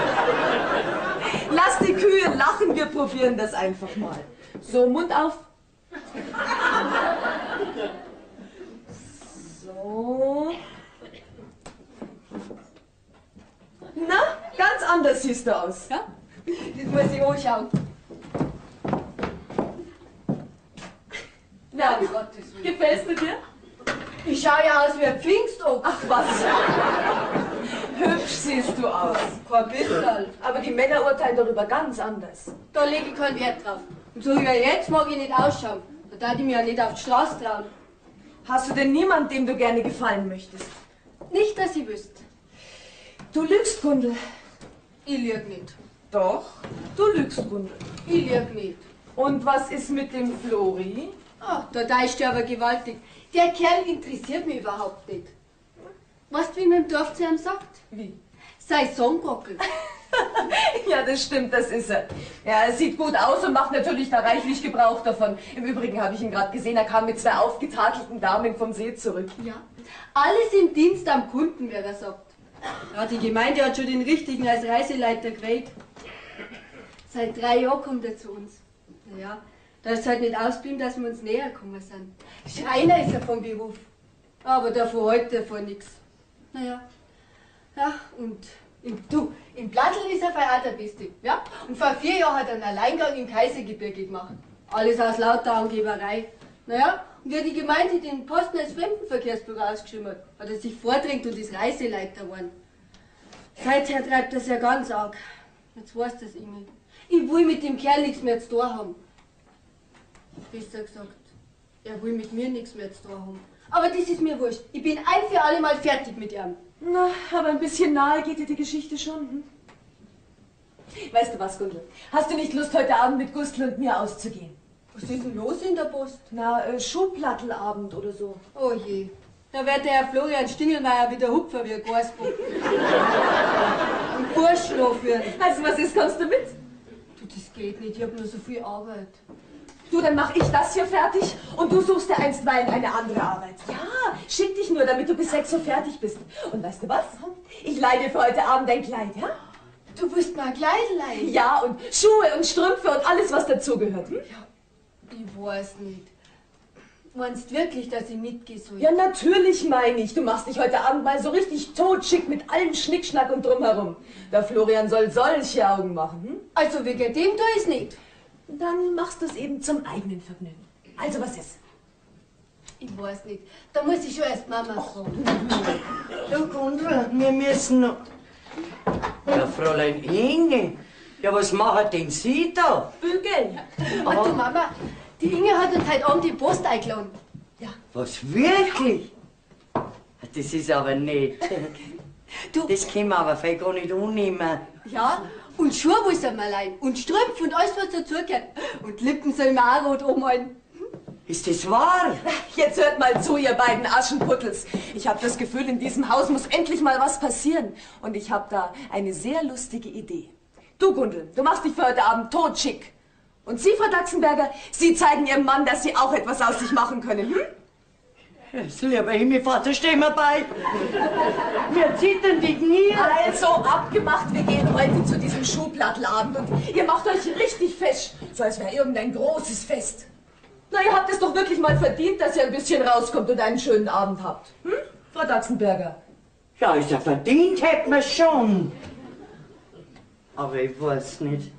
Lass die Kühe lachen, wir probieren das einfach mal. So, Mund auf. So. Na, ganz anders siehst du aus. Ja? Das muss ich anschauen. Na, Um Gottes Willen. gefällst du dir? Ich schaue ja aus wie ein Pfingstochs. Ach was. Hübsch siehst du aus. Kein bisschen. Aber die Männer urteilen darüber ganz anders. Da lege ich keinen Wert drauf. Und so wie er jetzt mag ich nicht ausschauen. Da darf ich mir ja nicht auf die Straße trauen. Hast du denn niemand, dem du gerne gefallen möchtest? Nicht, dass ich wüsste. Du lügst, Gundel. Ich lüge nicht. Doch, du lügst, Gundel. Ich lüge nicht. Und was ist mit dem Flori? Ach, da täuscht er aber gewaltig. Der Kerl interessiert mich überhaupt nicht. Weißt du, wie man im Dorf zu ihm sagt? Wie? Sei Songgockel. Ja, das stimmt, das ist er. Ja, er sieht gut aus und macht natürlich da reichlich Gebrauch davon. Im Übrigen habe ich ihn gerade gesehen, er kam mit 2 aufgetakelten Damen vom See zurück. Ja. Alles im Dienst am Kunden, wer er sagt. Ja, die Gemeinde hat schon den Richtigen als Reiseleiter gewählt. Seit 3 Jahren kommt er zu uns. Naja, da ist halt nicht ausgeblieben, dass wir uns näher gekommen sind. Schreiner ist er vom Beruf. Aber davon hält er von nichts. Naja. Ja, und im Plattl ist er auch der Beste. Ja? Und vor 4 Jahren hat er einen Alleingang im Kaisergebirge gemacht. Alles aus lauter Angeberei. Naja, und wie die Gemeinde den Posten als Fremdenverkehrsbüro ausgeschrieben hat er sich vordrängt und ist Reiseleiter geworden. Seither treibt er es ja ganz arg. Jetzt weißt du es, Inge. Ich will mit dem Kerl nichts mehr zu tun haben. Besser gesagt, er will mit mir nichts mehr zu tun haben. Aber das ist mir wurscht. Ich bin ein für alle Mal fertig mit ihm. Na, aber ein bisschen nahe geht dir die Geschichte schon. Hm? Weißt du was, Gundel? Hast du nicht Lust, heute Abend mit Gustl und mir auszugehen? Was ist denn los in der Post? Na, Schuhplattelabend oder so. Oh je. Da wird der Herr Florian Stingelmeier wieder hupfer wie ein Gasbock. Und Burschlo führen. Also, was ist, kommst du mit? Du, das geht nicht. Ich hab nur so viel Arbeit. Du, dann mach ich das hier fertig und du suchst dir einstweilen eine andere Arbeit. Ja, schick dich nur, damit du bis 6 Uhr fertig bist. Und weißt du was? Ich leihe dir für heute Abend ein Kleid, ja? Du willst mal Kleid leihen? Ja, und Schuhe und Strümpfe und alles, was dazugehört. Hm? Ja, ich weiß nicht. Meinst wirklich, dass ich mitgehe soll? Ja, natürlich meine ich. Du machst dich heute Abend mal so richtig totschick mit allem Schnickschnack und drumherum. Der Florian soll solche Augen machen. Hm? Also wegen dem tue ich's nicht. Dann machst du es eben zum eigenen Vergnügen. Also, was ist? Ich weiß nicht. Da muss ich schon erst Mama fragen. Du Gundel, wir müssen noch... Ja, Fräulein Inge, ja, was macht denn Sie da? Bügeln. Und du Mama, die Inge hat uns heute Abend die Post eingeladen. Ja. Was, wirklich? Das ist aber nett. Du, Das können wir aber vielleicht gar nicht annehmen. ja, und Schuhe muss er mal leihen. Und Strümpfe und alles, was dazugehört. Und Lippen soll mir auch rot umhalten. Ist das wahr? Jetzt hört mal zu, ihr beiden Aschenputtels. Ich habe das Gefühl, in diesem Haus muss endlich mal was passieren. Und ich habe da eine sehr lustige Idee. Du, Gundel, du machst dich für heute Abend totschick. Und Sie, Frau Daxenberger, Sie zeigen Ihrem Mann, dass Sie auch etwas aus sich machen können, hm? Das lieber Himmelvater, steh mir bei. Wir zittern die Knie. Also abgemacht, wir gehen heute zu diesem Schuhblattladen und ihr macht euch richtig fest, so als wäre irgendein großes Fest. Na, ihr habt es doch wirklich mal verdient, dass ihr ein bisschen rauskommt und einen schönen Abend habt. Hm, Frau Daxenberger? Ja, ist ja verdient, hätten wir schon. Aber ich weiß nicht.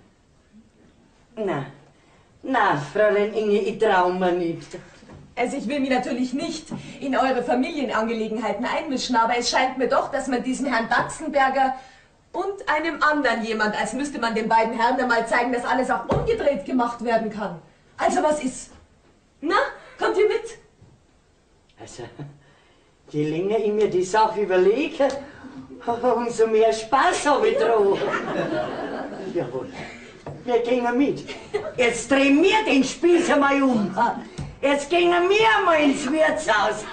Na, Fräulein Inge, ich trau mir nicht. Also ich will mich natürlich nicht in eure Familienangelegenheiten einmischen, aber es scheint mir doch, dass man diesem Herrn Daxenberger und einem anderen jemand, als müsste man den beiden Herren ja mal zeigen, dass alles auch umgedreht gemacht werden kann. Also was ist? Na, kommt ihr mit? Also, je länger ich mir die Sache überlege, umso mehr Spaß habe ich dran. Jawohl, wir gehen mit. Jetzt drehen wir den Spieß einmal um. Jetzt gehen wir mal ins Wirtshaus.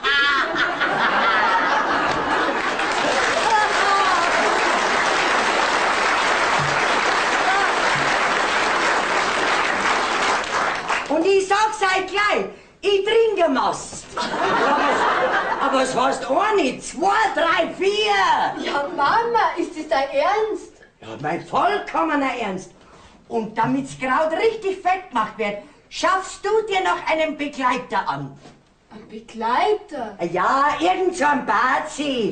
Und ich sag's euch gleich, ich trinke Mast. Aber es heißt eine, 2, 3, 4. Ja, Mama, ist das dein Ernst? Ja, mein vollkommener Ernst. Und damit's Kraut richtig fett gemacht wird, schaffst du dir noch einen Begleiter an. Ein Begleiter? Ja, irgend so ein Bazi.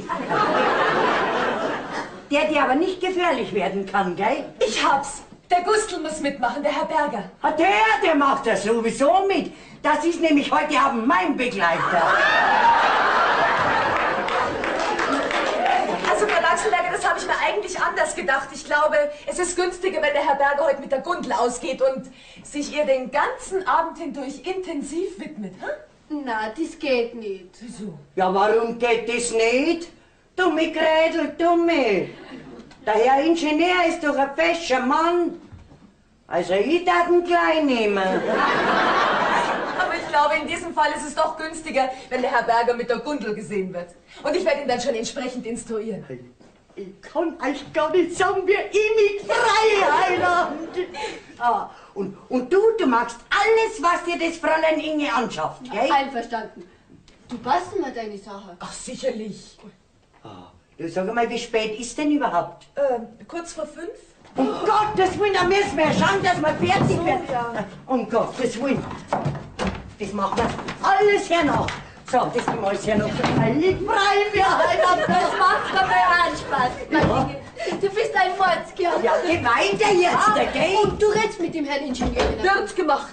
Der dir aber nicht gefährlich werden kann, gell? Ich hab's. Der Gustl muss mitmachen, der Herr Berger. Ah, der macht das sowieso mit. Das ist nämlich heute Abend mein Begleiter. Also, Frau Daxenberger, das habe ich mir eigentlich anders gedacht. Ich glaube, es ist günstiger, wenn der Herr Berger heute mit der Gundel ausgeht und sich ihr den ganzen Abend hindurch intensiv widmet. Hm? Na, das geht nicht. Wieso? Ja, warum geht das nicht? Dumme Gretel, dumme. Der Herr Ingenieur ist doch ein fescher Mann. Also ich darf ihn gleich nehmen. Aber ich glaube, in diesem Fall ist es doch günstiger, wenn der Herr Berger mit der Gundel gesehen wird. Und ich werde ihn dann schon entsprechend instruieren. Ich kann euch gar nicht sagen, wie ich mich frei haben. Ah, und du magst alles, was dir das Fräulein Inge anschafft, gell? Einverstanden. Du passt mir deine Sache. Ach, sicherlich. Ah, du sag mal, wie spät ist denn überhaupt? Kurz vor 5? Um Gottes Willen, da müssen wir schauen, dass wir fertig werden. Ja. Um Gottes Willen. Das machen wir alles hernach. So, das gehen wir alles hernach. Ich freue mich halt. Das macht aber auch Spaß. Ja. Du bist ein Mordskerl. Ja, geh weiter jetzt, gell? Und du redst mit dem Herrn Ingenieur. Wird gemacht.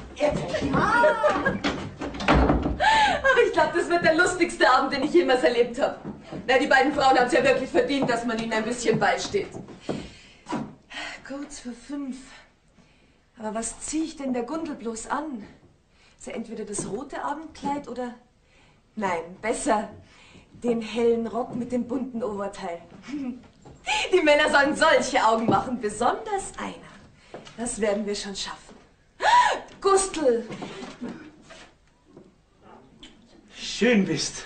Aber ich glaube, das wird der lustigste Abend, den ich jemals erlebt habe. Na, die beiden Frauen haben es ja wirklich verdient, dass man ihnen ein bisschen beisteht. Kurz vor 5. Aber was ziehe ich denn der Gundel bloß an? Ist ja entweder das rote Abendkleid oder... Nein, besser den hellen Rock mit dem bunten Oberteil. Die Männer sollen solche Augen machen, besonders einer. Das werden wir schon schaffen. Gustl! Schön bist.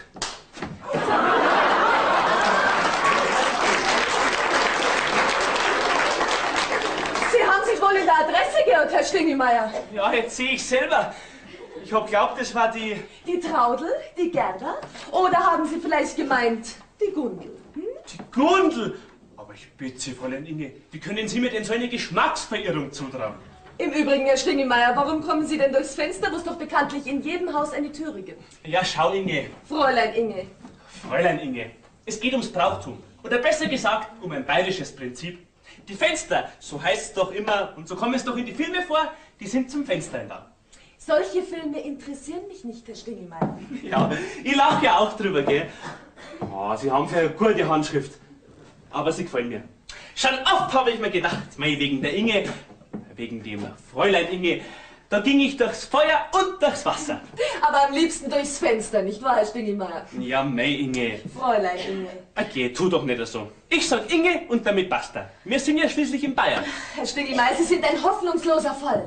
Sie haben sich wohl in der Adresse geirrt, Herr Stingelmeier. Ja, jetzt sehe ich selber. Ich hab glaubt, das war die... Die Traudel, die Gerda? Oder haben Sie vielleicht gemeint, die Gundel? Hm? Die Gundel. Aber ich bitte Sie, Fräulein Inge, wie können Sie mir denn so eine Geschmacksverirrung zutrauen? Im Übrigen, Herr Stingelmeier, warum kommen Sie denn durchs Fenster, wo es doch bekanntlich in jedem Haus eine Türe gibt? Ja, schau, Inge. Fräulein Inge. Fräulein Inge, es geht ums Brauchtum. Oder besser gesagt, um ein bayerisches Prinzip. Die Fenster, so heißt es doch immer, und so kommt es doch in die Filme vor, die sind zum Fenstern da. Solche Filme interessieren mich nicht, Herr Stingelmeier. Ja, ich lache ja auch drüber, gell? Oh, Sie haben für eine gute Handschrift. Aber sie gefallen mir. Schon oft habe ich mir gedacht, mei, wegen der Inge, wegen dem Fräulein Inge, da ging ich durchs Feuer und durchs Wasser. Aber am liebsten durchs Fenster, nicht wahr, Herr Stingelmeier? Ja, mei, Inge. Fräulein Inge. Okay, tu doch nicht so. Ich sag Inge und damit basta. Wir sind ja schließlich in Bayern. Herr Stingelmeier, Sie sind ein hoffnungsloser Fall.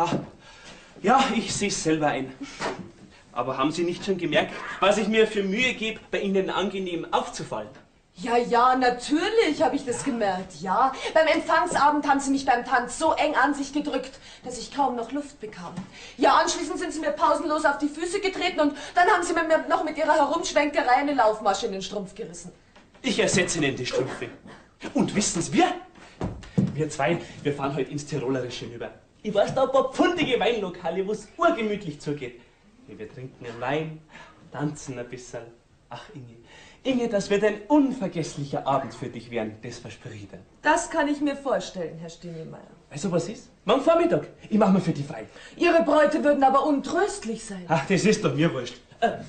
Ja, ich seh's selber ein. Aber haben Sie nicht schon gemerkt, was ich mir für Mühe gebe, bei Ihnen angenehm aufzufallen? Ja, natürlich habe ich das gemerkt, ja. Beim Empfangsabend haben Sie mich beim Tanz so eng an sich gedrückt, dass ich kaum noch Luft bekam. Ja, anschließend sind Sie mir pausenlos auf die Füße getreten und dann haben Sie mir noch mit Ihrer Herumschwenkerei eine Laufmasche in den Strumpf gerissen. Ich ersetze Ihnen die Strümpfe. Und wissen Sie, wir zwei, wir fahren heute ins Tirolerische hinüber. Ich weiß da ein paar pfundige Weinlokale, wo es urgemütlich zugeht. Wir trinken einen Wein, tanzen ein bisschen. Ach, Inge, das wird ein unvergesslicher Abend für dich werden, das verspreche ich dir. Das kann ich mir vorstellen, Herr Stingelmeier. Weißt du, was ist? Morgen Vormittag. Ich mache mir für die frei. Ihre Bräute würden aber untröstlich sein. Ach, das ist doch mir wurscht.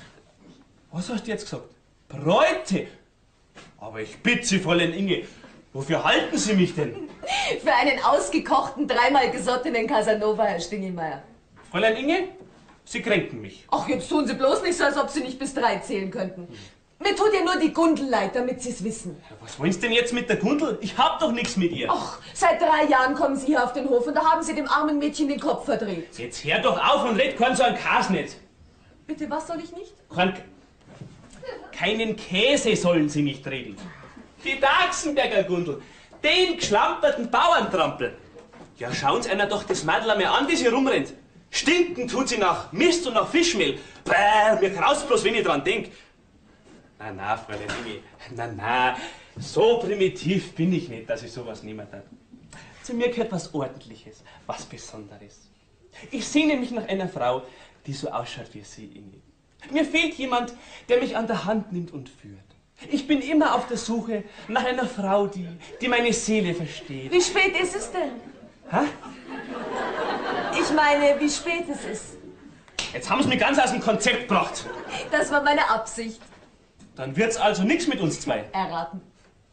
Was hast du jetzt gesagt? Bräute? Aber ich bitte Sie, Fräulein Inge, wofür halten Sie mich denn? Für einen ausgekochten, dreimal gesottenen Casanova, Herr Stingelmeier. Fräulein Inge, Sie kränken mich. Ach, jetzt tun Sie bloß nicht so, als ob Sie nicht bis 3 zählen könnten. Mir tut ja nur die Gundel leid, damit Sie es wissen. Was wollen Sie denn jetzt mit der Gundel? Ich hab doch nichts mit ihr. Ach, seit 3 Jahren kommen Sie hier auf den Hof und da haben Sie dem armen Mädchen den Kopf verdreht. Jetzt hör doch auf und red keinen so einen Käse nicht. Bitte, was soll ich nicht? Keinen Käse sollen Sie nicht reden. Die Daxenberger Gundel, den geschlamperten Bauerntrampel. Ja, schauen Sie einer doch das Mädel einmal an, wie sie rumrennt. Stinken tut sie nach Mist und nach Fischmehl. Bäh, mir kraust bloß, wenn ich dran denk. Na, Fräulein Inge, na, so primitiv bin ich nicht, dass ich sowas nehmen darf. Zu mir gehört was Ordentliches, was Besonderes. Ich sehne mich nach einer Frau, die so ausschaut wie Sie, Inge. Mir fehlt jemand, der mich an der Hand nimmt und führt. Ich bin immer auf der Suche nach einer Frau, die meine Seele versteht. Wie spät ist es denn? Hä? Ich meine, wie spät es ist. Jetzt haben Sie mich ganz aus dem Konzept gebracht. Das war meine Absicht. Dann wird's also nichts mit uns zwei. Erraten.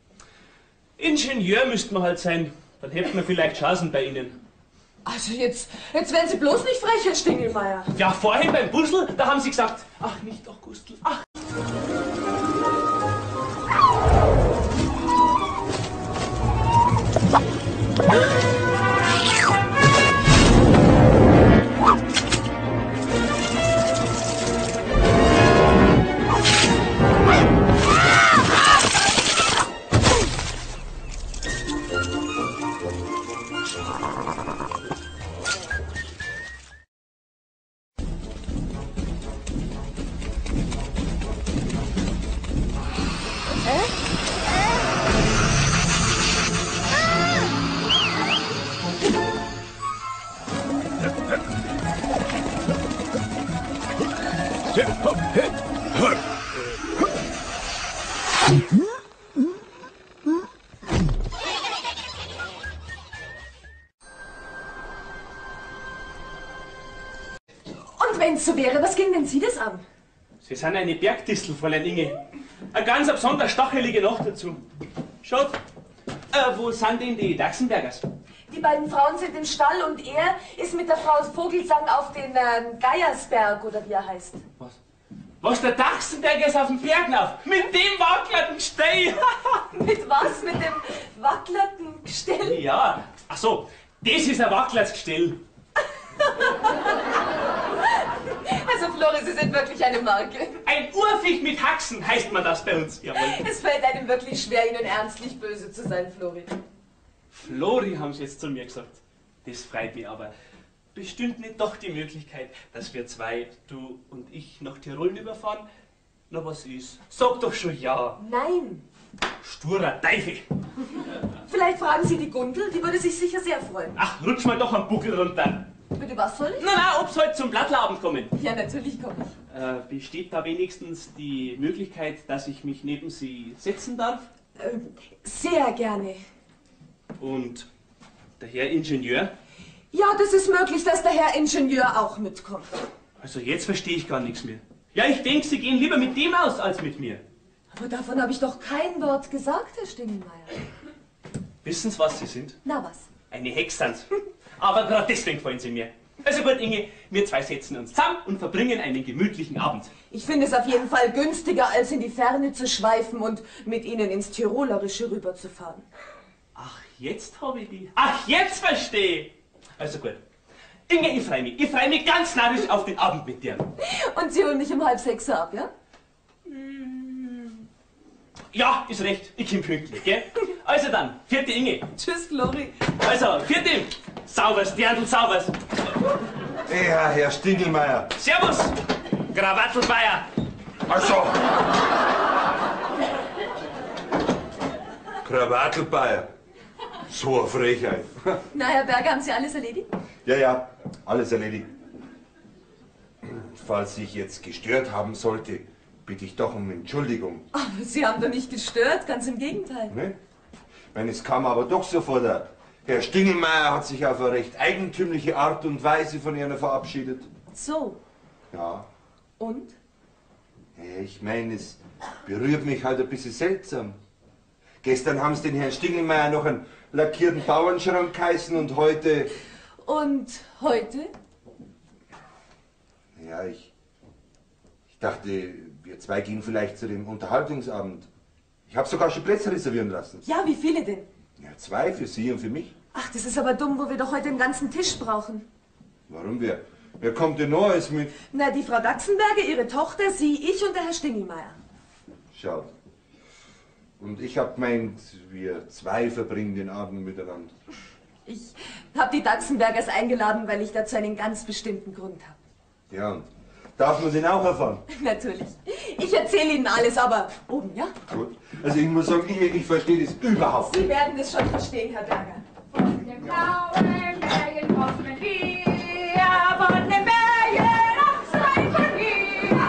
Ingenieur müssten wir halt sein. Dann hätten wir vielleicht Chancen bei Ihnen. Also jetzt werden Sie bloß nicht frech, Herr Stingelmeier. Ja, vorhin beim Bussel, da haben Sie gesagt, ach nicht doch, Gustl, ach. Und wenn's so wäre, was ging denn Sie das an? Sie sind eine Bergdistel, Fräulein Inge. Eine ganz besonders stachelige noch dazu. Schaut, wo sind denn die Daxenbergers? Die beiden Frauen sind im Stall und er ist mit der Frau Vogelsang auf den Geiersberg, oder wie er heißt. Was, der Daxenberger ist auf dem Berg auf? Mit dem wackelnden Gestell? Mit was? Mit dem wacklerten Gestell? Ja, ach so, das ist ein wacklertes Gestell. Also Flori, Sie sind wirklich eine Marke. Ein Urviech mit Haxen heißt man das bei uns. Jawohl. Es fällt einem wirklich schwer, Ihnen ernstlich böse zu sein, Flori. Flori, haben Sie jetzt zu mir gesagt. Das freut mich aber. Bestünde nicht doch die Möglichkeit, dass wir zwei, du und ich, nach Tirol überfahren? Na, was ist? Sag doch schon ja. Nein. Sturer Teufel. Vielleicht Vielleicht fragen Sie die Gundel, die würde sich sicher sehr freuen. Ach, rutsch mal doch am Buckel runter. Bitte, was soll ich? Na, ob's heute zum Blattlerabend kommen. Ja, natürlich komme ich. Besteht da wenigstens die Möglichkeit, dass ich mich neben Sie setzen darf? Sehr gerne. Und der Herr Ingenieur? Ja, das ist möglich, dass der Herr Ingenieur auch mitkommt. Also jetzt verstehe ich gar nichts mehr. Ja, ich denke, Sie gehen lieber mit dem aus als mit mir. Aber davon habe ich doch kein Wort gesagt, Herr Stingelmeier. Wissen Sie, was Sie sind? Na was? Eine Hextanz. Aber gerade deswegen gefallen Sie mir. Also gut, Inge, wir zwei setzen uns zusammen und verbringen einen gemütlichen Abend. Ich finde es auf jeden Fall günstiger, als in die Ferne zu schweifen und mit Ihnen ins Tirolerische rüberzufahren. Ach, jetzt habe ich die. Ach, jetzt verstehe. Also gut. Inge, ich freue mich. Ich freue mich ganz narrisch auf den Abend mit dir. Und Sie holen mich um 5:30 ab, ja? Ja, ist recht. Ich bin pünktlich, gell? Also dann, vierte Inge. Tschüss, Glori. Also, vierte. Saubers, Dirndl, saubers. Ja, Herr Stingelmeier. Servus, Krawattelbayer. Also. Krawattelbayer. So eine Frechheit. Na, Herr Berger, haben Sie alles erledigt? Ja, alles erledigt. Falls ich jetzt gestört haben sollte, bitte ich doch um Entschuldigung. Aber Sie haben doch nicht gestört, ganz im Gegenteil. Ne? Es kam aber doch so vor, der Herr Stingelmeier hat sich auf eine recht eigentümliche Art und Weise von Ihnen verabschiedet. So. Ja. Und? Ich meine, es berührt mich halt ein bisschen seltsam. Gestern haben Sie den Herrn Stingelmeier noch einen lackierten Bauernschrank geheißen und heute... Und heute? Ja, ich dachte, wir zwei gehen vielleicht zu dem Unterhaltungsabend. Ich habe sogar schon Plätze reservieren lassen. Ja, wie viele denn? Ja, 2 für Sie und für mich. Ach, das ist aber dumm, wo wir doch heute den ganzen Tisch brauchen. Warum? Wer kommt denn noch alles mit? Na, die Frau Daxenberger, ihre Tochter, Sie, ich und der Herr Stingelmeier. Schaut. Und ich hab gemeint, wir 2 verbringen den Abend miteinander. Ich habe die Daxenbergers eingeladen, weil ich dazu einen ganz bestimmten Grund habe. Ja, und darf man den auch erfahren? Natürlich. Ich erzähle Ihnen alles, aber oben, ja? Gut. Also ich muss sagen, ich verstehe das überhaupt nicht. Sie werden es schon verstehen, Herr Berger. Von den blauen Bergen kommen wir, von den Bergen absteigen wir.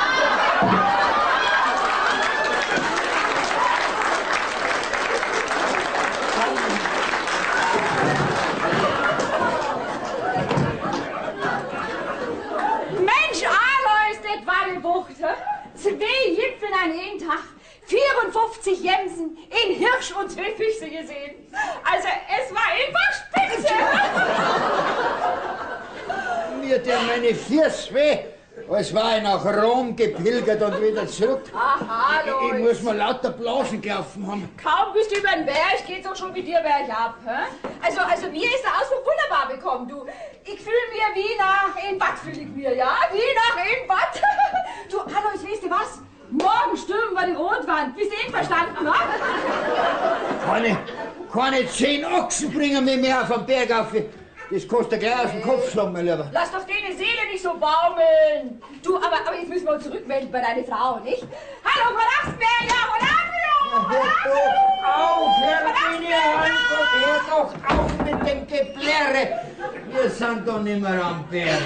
Mensch, Alois, das war die Bucht. 2 Jipfeln an jeden Tag. 54 Jemsen in Hirsch und 2 Füchse gesehen. Also, es war einfach spitze. Mir der meine Füße weh, als war ich nach Rom gepilgert und wieder zurück. Aha, Ich muss mir lauter Blasen gelaufen haben. Kaum bist du über den Berg, geht's auch schon mit dir bergab. Also mir ist der Ausflug wunderbar bekommen, du. Ich fühle mir wie nach in Bad, fühle ich mir, ja? Wie nach in Bad. Du, Alois, weißt du was? Morgen stürmen wir die Rotwand. Bist du einverstanden, ne? Keine 10 Ochsen bringen mich mehr auf den Berg auf. Das kostet gleich aus dem Kopf schlagen, mein Lieber. Lass doch deine Seele nicht so baumeln. Du, aber jetzt müssen wir uns zurückmelden bei deiner Frau, nicht? Hallo, Frau Lachsberger, Hör doch auf, hör doch auf mit dem Geplärre. Wir sind doch nicht mehr am Berg.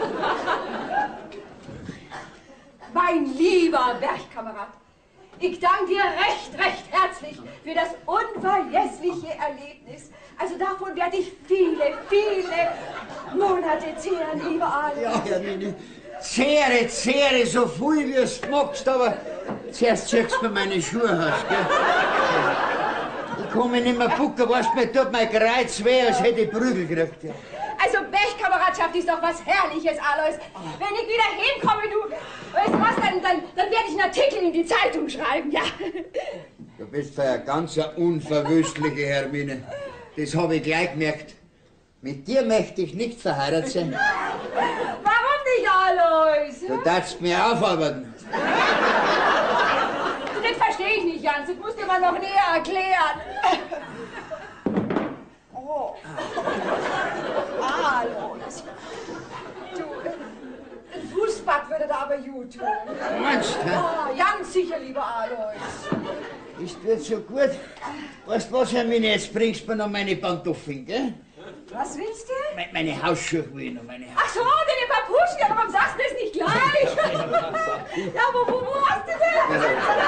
Mein lieber Bergkamerad, ich danke dir recht herzlich für das unvergessliche Erlebnis. Also davon werde ich viele Monate zehren, lieber Alois. Ja, Hermine, zehre, so viel wie es magst, aber zuerst ziehst du mir meine Schuhe aus, gell? Ich kann mich nicht mehr bucken, weißt du, mir tut mein Kreuz weh, als hätte ich Prügel gekriegt. Ja. Also Bergkameradschaft ist doch was Herrliches, Alois. Wenn ich wieder hinkomme, du, weißt du was, dann werde ich einen Artikel in die Zeitung schreiben, ja. Du bist ja eine ganz unverwüstliche Hermine. Das habe ich gleich gemerkt. Mit dir möchte ich nicht verheiratet sein. Warum nicht, Alois? Du darfst mir aufarbeiten. Das verstehe ich nicht, Jans. Das musst du mir noch näher erklären. Oh. Alois. Du, ein Fußbad würde da aber gut tun. Meinst du? Ja, ganz sicher, lieber Alois. Ist wird so gut. Weißt du was, Hermine, jetzt bringst du mir noch meine Pantoffeln, gell? Was willst du? Meine Hausschuhe will ich noch, meine Hausschuhe. Ach so, deine Papuschen, ja, warum sagst du das nicht gleich? Ja, wo hast du denn?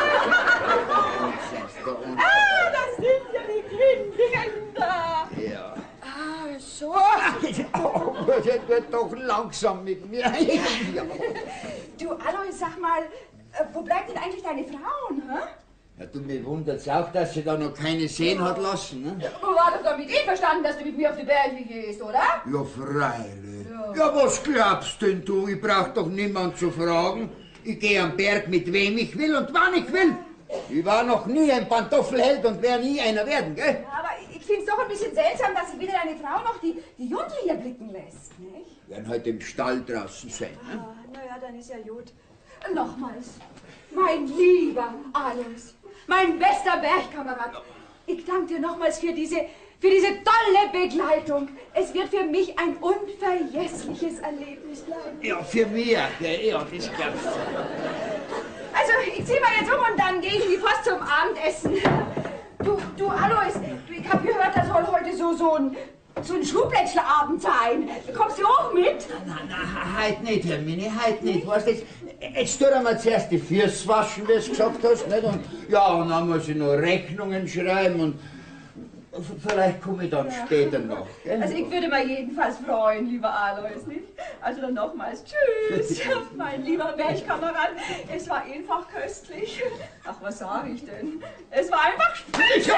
Ah, das sind ja die Kinder. Ja. Ah, so. Oh, das wird doch langsam mit mir. Ja. Du, Alois, sag mal, wo bleibt denn eigentlich deine Frauen, hä? Ja, du, mir wundert's auch, dass sie da noch keine sehen hat lassen, ne? Du war doch damit verstanden, dass du mit mir auf die Berge gehst, oder? Ja, freilich. Ja, was glaubst denn du? Ich brauch doch niemand zu fragen. Ich gehe am Berg mit wem ich will und wann ich will. Ich war noch nie ein Pantoffelheld und werde nie einer werden, gell? Ja, aber ich find's doch ein bisschen seltsam, dass sich wieder deine Frau noch die Jundel hier blicken lässt, nicht? Werden heute im Stall draußen sein, ne? Ah, naja, dann ist ja gut. Nochmals, mein lieber Alois, mein bester Bergkamerad, ich danke dir nochmals für diese tolle Begleitung. Es wird für mich ein unvergessliches Erlebnis bleiben. Ja, für mich, gell? Ja, das glaubst du. Also, ich zieh mal jetzt um und dann gehe ich in die Post zum Abendessen. Du Alois, ich hab gehört, da soll heute so ein Schuhplätzlerabend sein. Kommst du auch mit? Na, heute nicht, Hermine, heute nicht. Weißt du, jetzt tun wir zuerst die Füße waschen, wie du gesagt hast, nicht? Und ja, und dann muss ich noch Rechnungen schreiben und vielleicht komme ich dann später noch. Gell? Also ich würde mir jedenfalls freuen, lieber Alois, nicht? Also dann nochmals tschüss, mein lieber Bergkamerad. Es war einfach köstlich. Ach, was sage ich denn? Es war einfach spitze.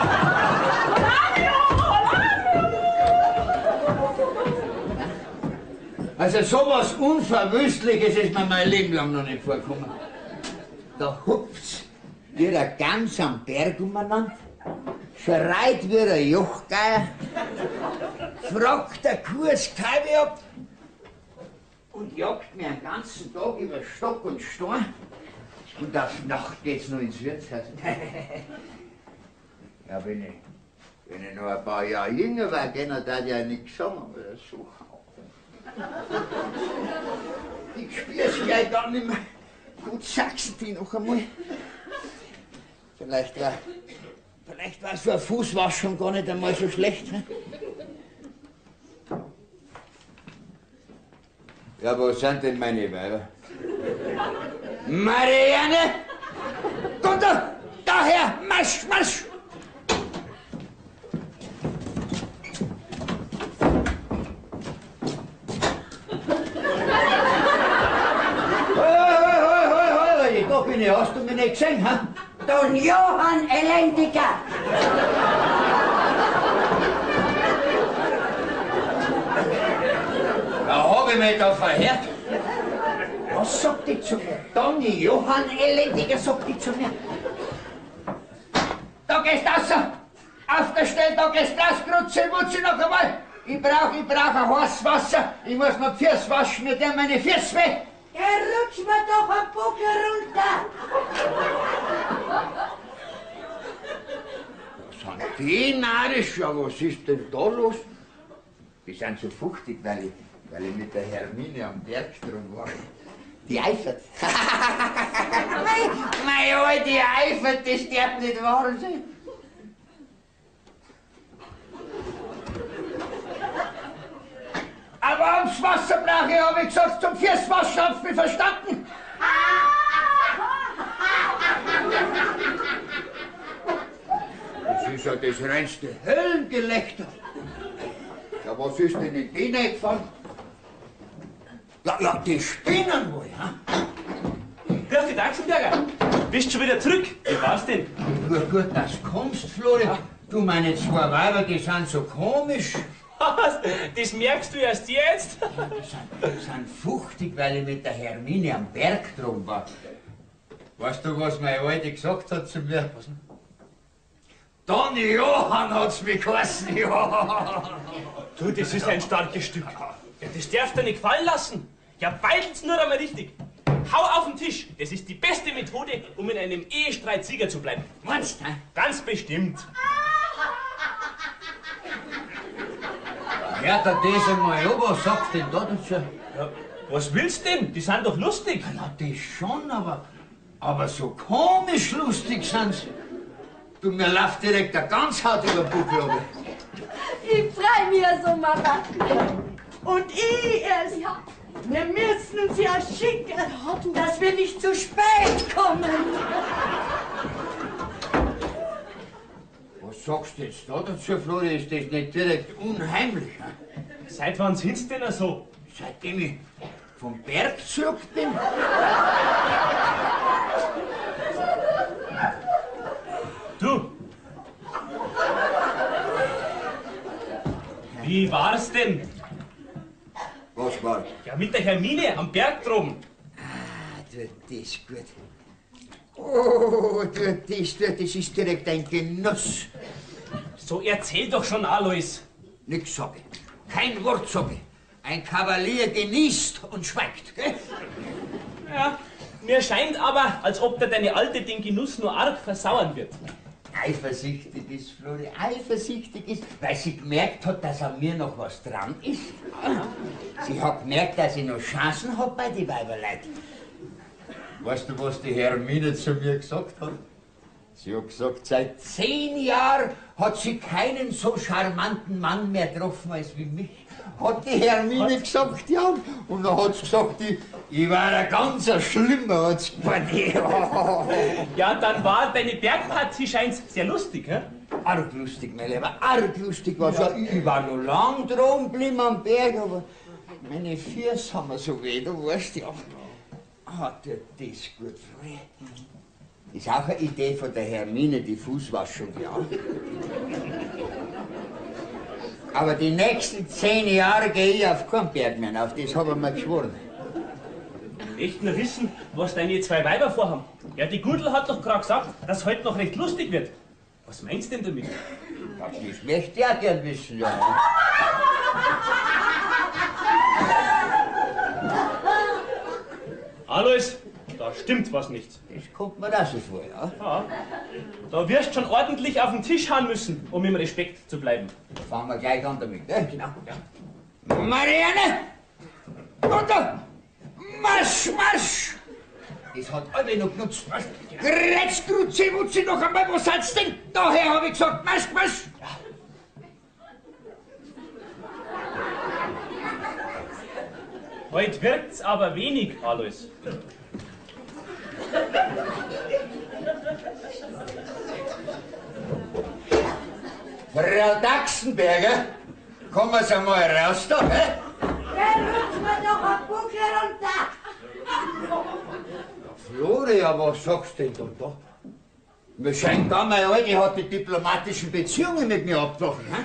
Also sowas Unverwüstliches ist mir mein Leben lang noch nicht vorgekommen. Da hupft's wie der Gans am Berg umeinander, schreit wie der Jochgeier, fragt der Kurs Kalbe ab und jagt mir den ganzen Tag über Stock und Stein. Und auf Nacht geht's noch ins Wirtshaus. Ja, wenn ich noch ein paar Jahre jünger wäre, dann darf ich ja nichts sagen, aber so. Ich spür's gleich dann nicht mehr. Gut, sagst du die noch einmal. Vielleicht war so ein Fußwaschung gar nicht einmal so schlecht. Ne? Ja, wo sind denn meine Weiber? Marianne! Gunther! Daher! Marsch, marsch! Da bin ich, hast du mich nicht gesehen, ha? Don Johann Elendiger! Da hab ich mich da verhört. Was sagt die zu mir? Don Johann Elendiger sagt die zu mir. Da gehst du raus! Auf der Stelle, da gehst du raus, Grutze noch einmal! Ich brauch ein heißes Wasser, ich muss mir die Füße waschen, mir tun meine Füße weh! Rutsch mir doch ein Buckel runter! Sind die narrisch? Ja, was ist denn da los? Die sind so fuchtig, weil ich mit der Hermine am Berg drum war. Die eifert. Mein alte eifert, das darf nicht wahr sein. Aber ums Wasser brauche ich, habe ich gesagt, zum Füßwaschen, habt ihr mich verstanden? Das ist ja das reinste Höllengelächter. Ja, was ist denn in die reingefallen? Ja, die spinnen wohl, ha? Grüß dich, Dachsenberger. Bist schon wieder zurück? Wie war's denn? Gut, dass du kommst, Flori. Du, meine zwei Weiber, die sind so komisch. Was? Das merkst du erst jetzt? Die sind fuchtig, weil ich mit der Hermine am Berg drum war. Weißt du, was meine Alte gesagt hat zu mir? Don Johann hat's mich geheißen, ja. Du, das ist ein starkes Stück. Ja, das darfst du nicht fallen lassen. Ja, beiden's nur einmal richtig. Hau auf den Tisch. Das ist die beste Methode, um in einem Ehestreit Sieger zu bleiben. Meinst du? Ganz bestimmt. Hört er das einmal an, was sagst du denn da dazu? Ja, was willst du denn? Die sind doch lustig. Na, das schon, aber so komisch lustig sind sie. Du, mir läuft direkt der Ganzhaut über den Buckel runter. Ich freu mich ja so, Mama. Und ich erst. Ja. Wir müssen uns ja schicken, dass wir nicht zu spät kommen. Was sagst du jetzt da dazu, Flori? Ist das nicht direkt unheimlich? He? Seit wann sind's denn so? Seitdem ich vom Berg zurück bin? Du! Wie war's denn? Was war? Ja, mit der Hermine am Berg droben. Ah, du, das gut. Oh, du, das ist direkt ein Genuss. So erzähl doch schon, Alois. Nix sag ich. Kein Wort sag ich. Ein Kavalier genießt und schweigt, gell? Ja, mir scheint aber, als ob der deine Alte den Genuss nur arg versauern wird. Eifersüchtig ist, Flori, eifersüchtig ist, weil sie gemerkt hat, dass an mir noch was dran ist. Sie hat gemerkt, dass ich noch Chancen hab bei den Weiberleut. Weißt du, was die Hermine zu mir gesagt hat? Sie hat gesagt, seit 10 Jahren hat sie keinen so charmanten Mann mehr getroffen als wie mich. Hat die Hermine gesagt, ja. Und dann hat sie gesagt, ich war ein ganz schlimmer, hat sie gemeint. Ja, dann war deine Bergpartie scheint's sehr lustig, hä? Arg lustig, mein Lieber, arg lustig war's. Ja, ich war noch lang drum geblieben am Berg, aber meine Füße haben mir so weh, du weißt ja. Hat dir das gut gefallen? Ist auch eine Idee von der Hermine, die Fußwaschung, ja. Aber die nächsten 10 Jahre gehe ich auf keinen Berg mehr auf, das habe ich mir geschworen. Echt nur wissen, was deine 2 Weiber vorhaben. Ja, die Gudel hat doch gerade gesagt, dass heute noch recht lustig wird. Was meinst du denn damit? Ja, das möchte ich auch gern wissen, ja. Alois, da stimmt was nicht. Das kommt mir auch so vor, ja. Ja, da wirst schon ordentlich auf den Tisch hauen müssen, um im Respekt zu bleiben. Fangen wir gleich an damit, gell? Genau. Ja. Marianne! Runter! Marsch, Marsch! Das hat alle noch genutzt. Gretz, Grutze, Wutze, noch einmal, was hat's denn? Daher habe ich gesagt, Marsch, Marsch! Ja. Heute wirkt's aber wenig, Alois. Frau Daxenberger, kommen Sie mal raus da, hä? Geh, rutsch mir doch ein Buckel runter. Floria, was sagst du denn da? Mir scheint da, meine Alte hat die diplomatischen Beziehungen mit mir abgebrochen, hä?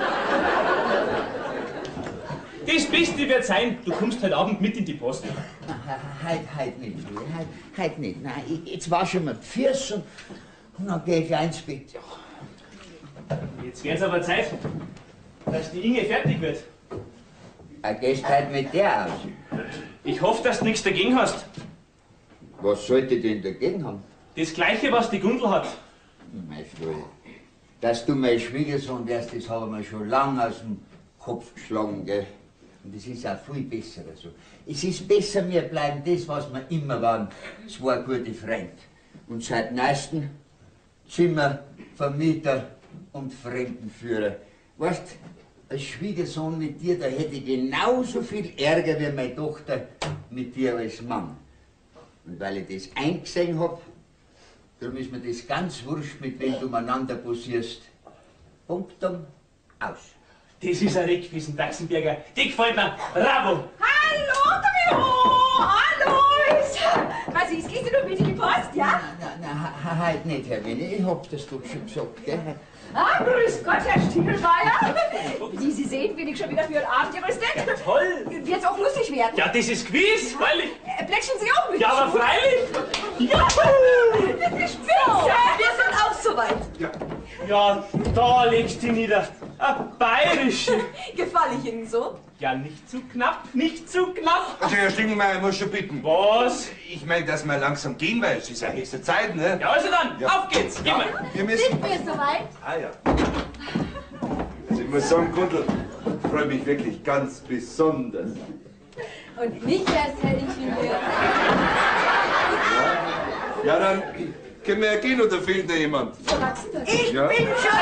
Das Beste wird sein, du kommst heute Abend mit in die Post. Heut nicht, heut nicht. Nein, jetzt wasche ich mir die Füße und dann gehe ich gleich ins Bett. Ja. Jetzt wird's aber Zeit, dass die Inge fertig wird. Gehst halt mit der aus. Ich hoffe, dass du nichts dagegen hast. Was sollte ich denn dagegen haben? Das Gleiche, was die Gundel hat. Mein Freund, dass du mein Schwiegersohn wärst, das habe ich mir schon lange aus dem Kopf geschlagen, gell? Und das ist auch viel besser so. Es ist besser, wir bleiben das, was wir immer waren, 2 gute Freunde. Und seit neuestem Zimmervermieter und Fremdenführer. Weißt, als Schwiegersohn mit dir, da hätte ich genauso viel Ärger wie meine Tochter mit dir als Mann. Und weil ich das eingesehen hab, darum ist mir das ganz wurscht, mit wem du umeinander posierst. Punktum, aus. Das ist ein Reckwiesen, Daxenberger. Die gefällt mir. Bravo! Hallo, Alois! Was ist, gehst du noch mit in die Post, ja? Nein, halt nicht, Herr Winnie, ich hab das doch schon gesagt, gell? Ah, grüß Gott, Herr Stiegelmeier. Wie Sie sehen, bin ich schon wieder für den Abend gerüstet. Toll! Wird's auch lustig werden? Ja, das ist gewiss, freilich. Plätschern Sie auch mit? Ja, aber freilich. Juhu! Das ist spitze! Wir sind auch soweit. Ja, da legst du nieder. Ein bayerische. Gefalle ich Ihnen so? Ja, nicht zu knapp, nicht zu knapp. Also, Herr Stingelmeier, ich muss schon bitten. Was? Ich meine, dass wir langsam gehen, weil es ist ja höchste Zeit, ne? Ja, also dann, Ja. auf geht's. Gehen wir. Wir müssen... Sind wir soweit? Ah ja. Also ich muss sagen, Gundel, ich freue mich wirklich ganz besonders. Und mich als Herr Ingenieur. Ja, dann können wir ja gehen, oder fehlt da jemand? Frau Daxenberger. Ich Ja. bin schon...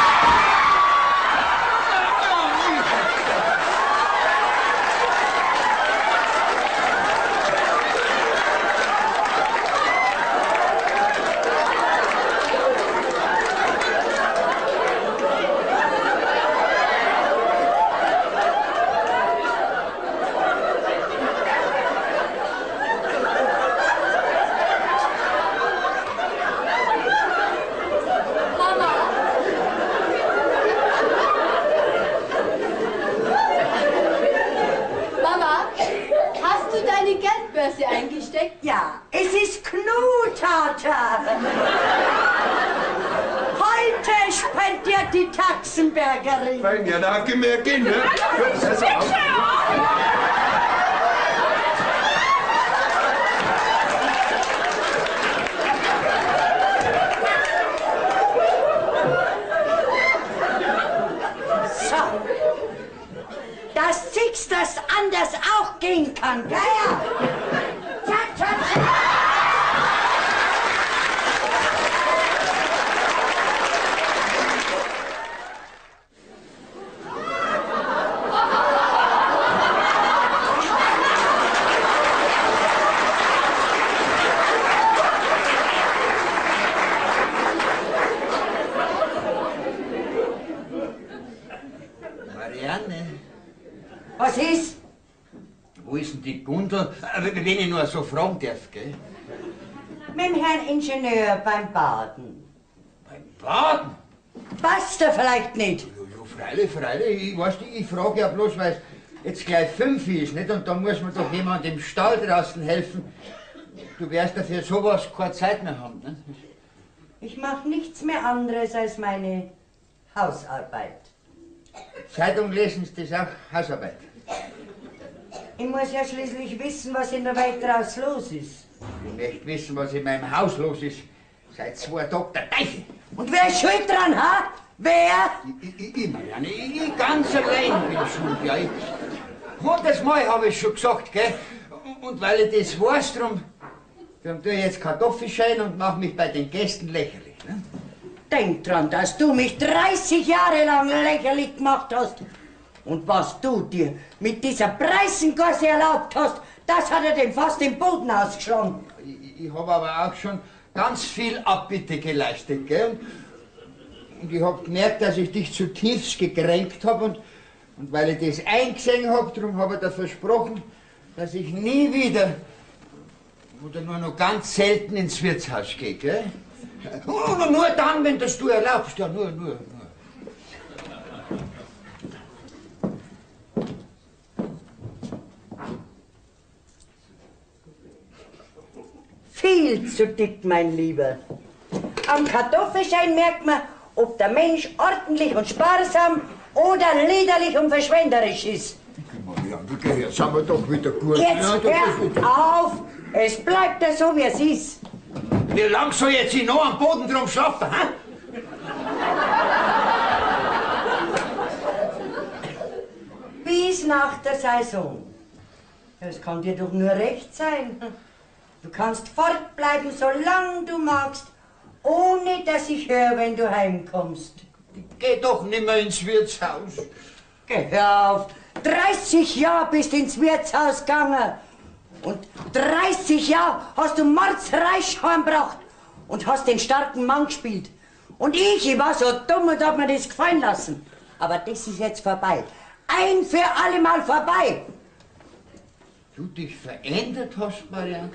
Mama, hast du deine Geldbörse eingesteckt? Ja, es ist Knutata. Heute spendiert die Taxenbergerin. Fein, ja, danke, mehr gehen, ne? Gut, also auf. So. Das siehst, dass anders auch gehen kann, gell? Ja. Tschak, tschak, tschak. Marianne, Was ist? wo ist denn die Gundel? Wenn ich nur so fragen darf, gell? Mit dem Herrn Ingenieur beim Baden. Beim Baden? Passt er vielleicht nicht? Ja, freilich, freilich. Ich weiß nicht, ich frage ja bloß, weil es jetzt gleich 5 ist, nicht? Und da muss man doch jemand im Stall draußen helfen. Du wirst dafür sowas keine Zeit mehr haben, ne? Ich mache nichts mehr anderes als meine Hausarbeit. Zeitung lesen ist das auch Hausarbeit. Ich muss ja schließlich wissen, was in der Welt draus los ist. Ich möchte wissen, was in meinem Haus los ist. Seit 2 Tagen der Teufel. Und wer ist schuld dran, ha? Wer? Ich Marianne, ich ganz allein bin schuld, ja. 100-mal habe ich schon gesagt, gell? Und weil ich das weiß, drum tue ich jetzt Kartoffelschein und mache mich bei den Gästen lächerlich, ne? Denk dran, dass du mich 30 Jahre lang lächerlich gemacht hast. Und was du dir mit dieser Preisengasse erlaubt hast, das hat er dem fast den Boden ausgeschlagen. Ich habe aber auch schon ganz viel Abbitte geleistet, gell? Und ich habe gemerkt, dass ich dich zutiefst gekränkt habe und weil ich das eingesehen habe, darum habe ich dir versprochen, dass ich nie wieder oder nur noch ganz selten ins Wirtshaus gehe, gell? Nur dann, wenn das du erlaubst, ja, nur. Viel zu dick, mein Lieber. Am Kartoffelschein merkt man, ob der Mensch ordentlich und sparsam oder liederlich und verschwenderisch ist. Marianne, jetzt sind wir doch wieder gut. Jetzt hört auf! Es bleibt ja so, wie es ist. Wie lang soll jetzt ich noch am Boden drum schlafen, hä? Bis nach der Saison. Das kann dir doch nur recht sein. Du kannst fortbleiben, solange du magst, ohne dass ich höre, wenn du heimkommst. Geh doch nimmer ins Wirtshaus. Geh, hör auf. 30 Jahre bist du ins Wirtshaus gegangen. Und 30 Jahre hast du mordsreich heimgebracht und hast den starken Mann gespielt. Und ich war so dumm und hab mir das gefallen lassen. Aber das ist jetzt vorbei. Ein für alle Mal vorbei. Du dich verändert hast, Marianne?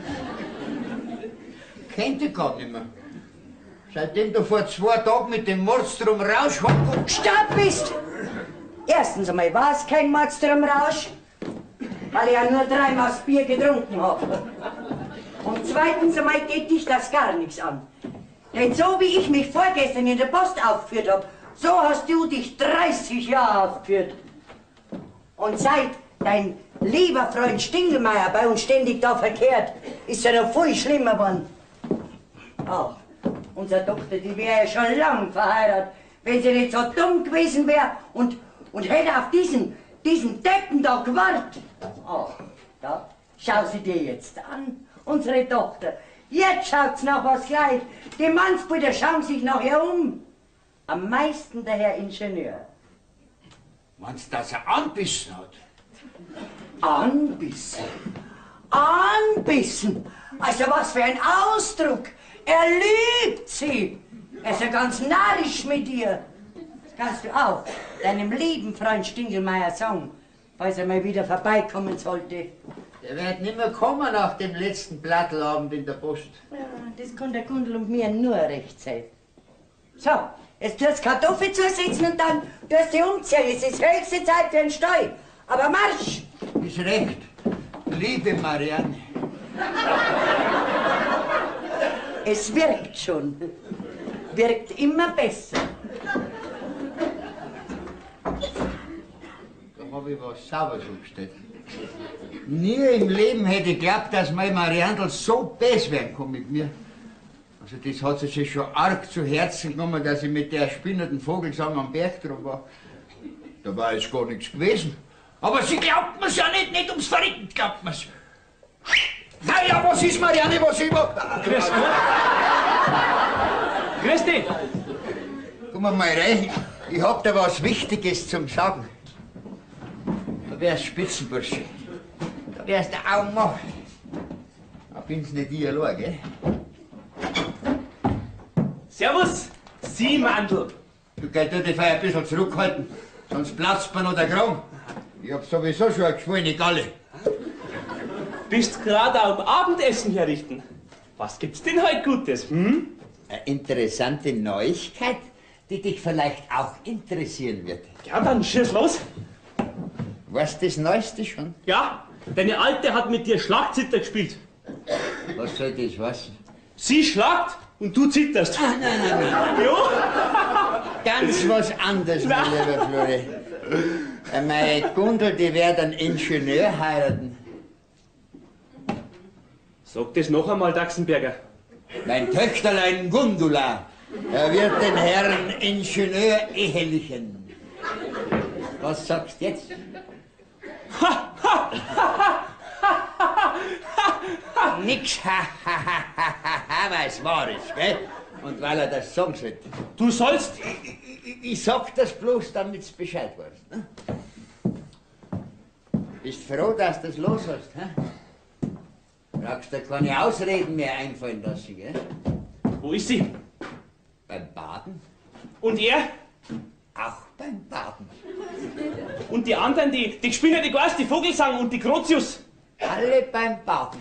Kennt dich gar nicht mehr. Seitdem du vor 2 Tagen mit dem Mordstrom Rausch hochkommst. Stopp bist! Erstens einmal war es kein Mordstrom-Rausch, weil ich ja nur 3 Maß Bier getrunken habe. Und zweitens einmal geht dich das gar nichts an. Denn so wie ich mich vorgestern in der Post aufgeführt habe, so hast du dich 30 Jahre aufgeführt. Und seit dein lieber Freund Stingelmeier bei uns ständig da verkehrt, ist er noch viel schlimmer geworden. Ach, unsere Tochter, die wäre ja schon lang verheiratet, wenn sie nicht so dumm gewesen wäre und hätte auf diesen Deppen da gewartet. Ach, da, schau sie dir jetzt an, unsere Tochter. Jetzt schaut's nach was gleich. Die Mannsbrüder schauen sich nachher um. Am meisten der Herr Ingenieur. Meinst du, dass er anbissen hat? Anbissen. Anbissen. Also was für ein Ausdruck. Er liebt sie. Er ist ja ganz narrisch mit ihr. Das kannst du auch deinem lieben Freund Stingelmeier sagen, falls er mal wieder vorbeikommen sollte. Der wird nimmer kommen nach dem letzten Plattelabend in der Post. Ja, das kann der Gundel und mir nur recht sein. So, jetzt tust Kartoffel zusetzen und dann tust du umziehen. Es ist höchste Zeit für einen Stall. Aber Marsch! Ist recht, liebe Marianne. Es wirkt schon. Wirkt immer besser. Da hab ich was Saubers umgestellt. Nie im Leben hätte ich geglaubt, dass mein Mariandl so bess werden kann mit mir. Also das hat sie sich schon arg zu Herzen genommen, dass ich mit der spinnenden Vogelsang am Berg drum war. Da war jetzt gar nichts gewesen. Aber sie glaubt mir's ja nicht ums Verrecken glaubt mir's. Naja, was ist, Marianne, was ich mach? Grüß Gott. Grüß dich. Komm mal rein, ich hab da was Wichtiges zum Sagen. Da wär's Spitzenbursche. Da wär's der Augenmacher. Da bin's nicht ich allein, gell? Servus, Sie Mandl. Du kannst dich ein bisschen zurückhalten, sonst platzt mir noch der Kragen. Ich hab sowieso schon eine geschwollene Galle. Bist gerade am Abendessen herrichten. Was gibt's denn heute Gutes, hm? Eine interessante Neuigkeit, die dich vielleicht auch interessieren wird. Ja, dann schieß los. Weißt du das Neueste schon? Ja, deine Alte hat mit dir Schlagzitter gespielt. Was soll das was? Sie schlagt und du zitterst. Nein. Jo? Ganz was anderes, mein lieber Flori. Meine Gundel, die wird einen Ingenieur heiraten. Sag das noch einmal, Daxenberger. Mein Töchterlein Gundula, er wird den Herrn Ingenieur ehelichen. Was sagst du jetzt? Nix, weil es wahr ist, gell? Und weil er das sagen sollte. Du sollst... Ich sag das bloß, damit du Bescheid weißt. Ne? Bist froh, dass du das los hast, hä? Brauchst dir keine Ausreden mehr einfallen lassen, gell? Wo ist sie? Beim Baden? Und er? Auch beim Baden. Und die anderen, die Spinner, die Geist, die Vogelsang und die Krozius? Alle beim Baden.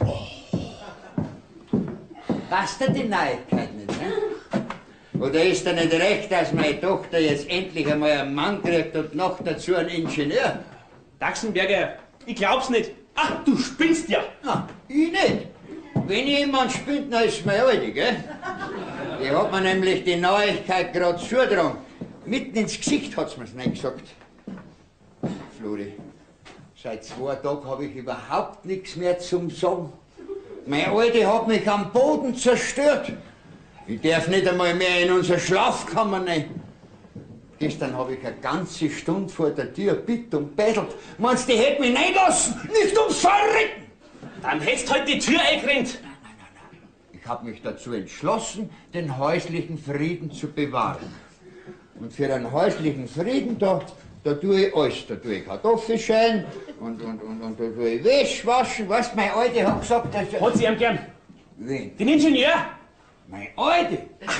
Passt dir die Neuigkeit nicht, ne? Oder ist dir nicht recht, dass meine Tochter jetzt endlich einmal einen Mann kriegt und noch dazu einen Ingenieur? Daxenberger, ich glaub's nicht. Ach, du spinnst ja. Na, ich nicht. Wenn jemand spinnt, dann ist meine Alte, gell? Die hat mir nämlich die Neuigkeit gerade zugetragen. Mitten ins Gesicht hat's mir's nicht gesagt. Flori, seit 2 Tagen habe ich überhaupt nichts mehr zum Sagen. Meine Alte hat mich am Boden zerstört. Ich darf nicht einmal mehr in unsere Schlafkammer rein. Gestern habe ich eine ganze Stunde vor der Tür bitt und bettelt. Meinst du, die hätte mich reinlassen? Nicht ums Verrecken! Dann hättest halt die Tür eingerennt. Nein. Ich habe mich dazu entschlossen, den häuslichen Frieden zu bewahren. Und für einen häuslichen Frieden, da tue ich alles. Da tue ich Kartoffeln schälen und da tue ich Wäsche waschen. Weißt du, meine Alte hat gesagt, dass... Hat sie ihm gern? Wen? Den Ingenieur? Meine Alte?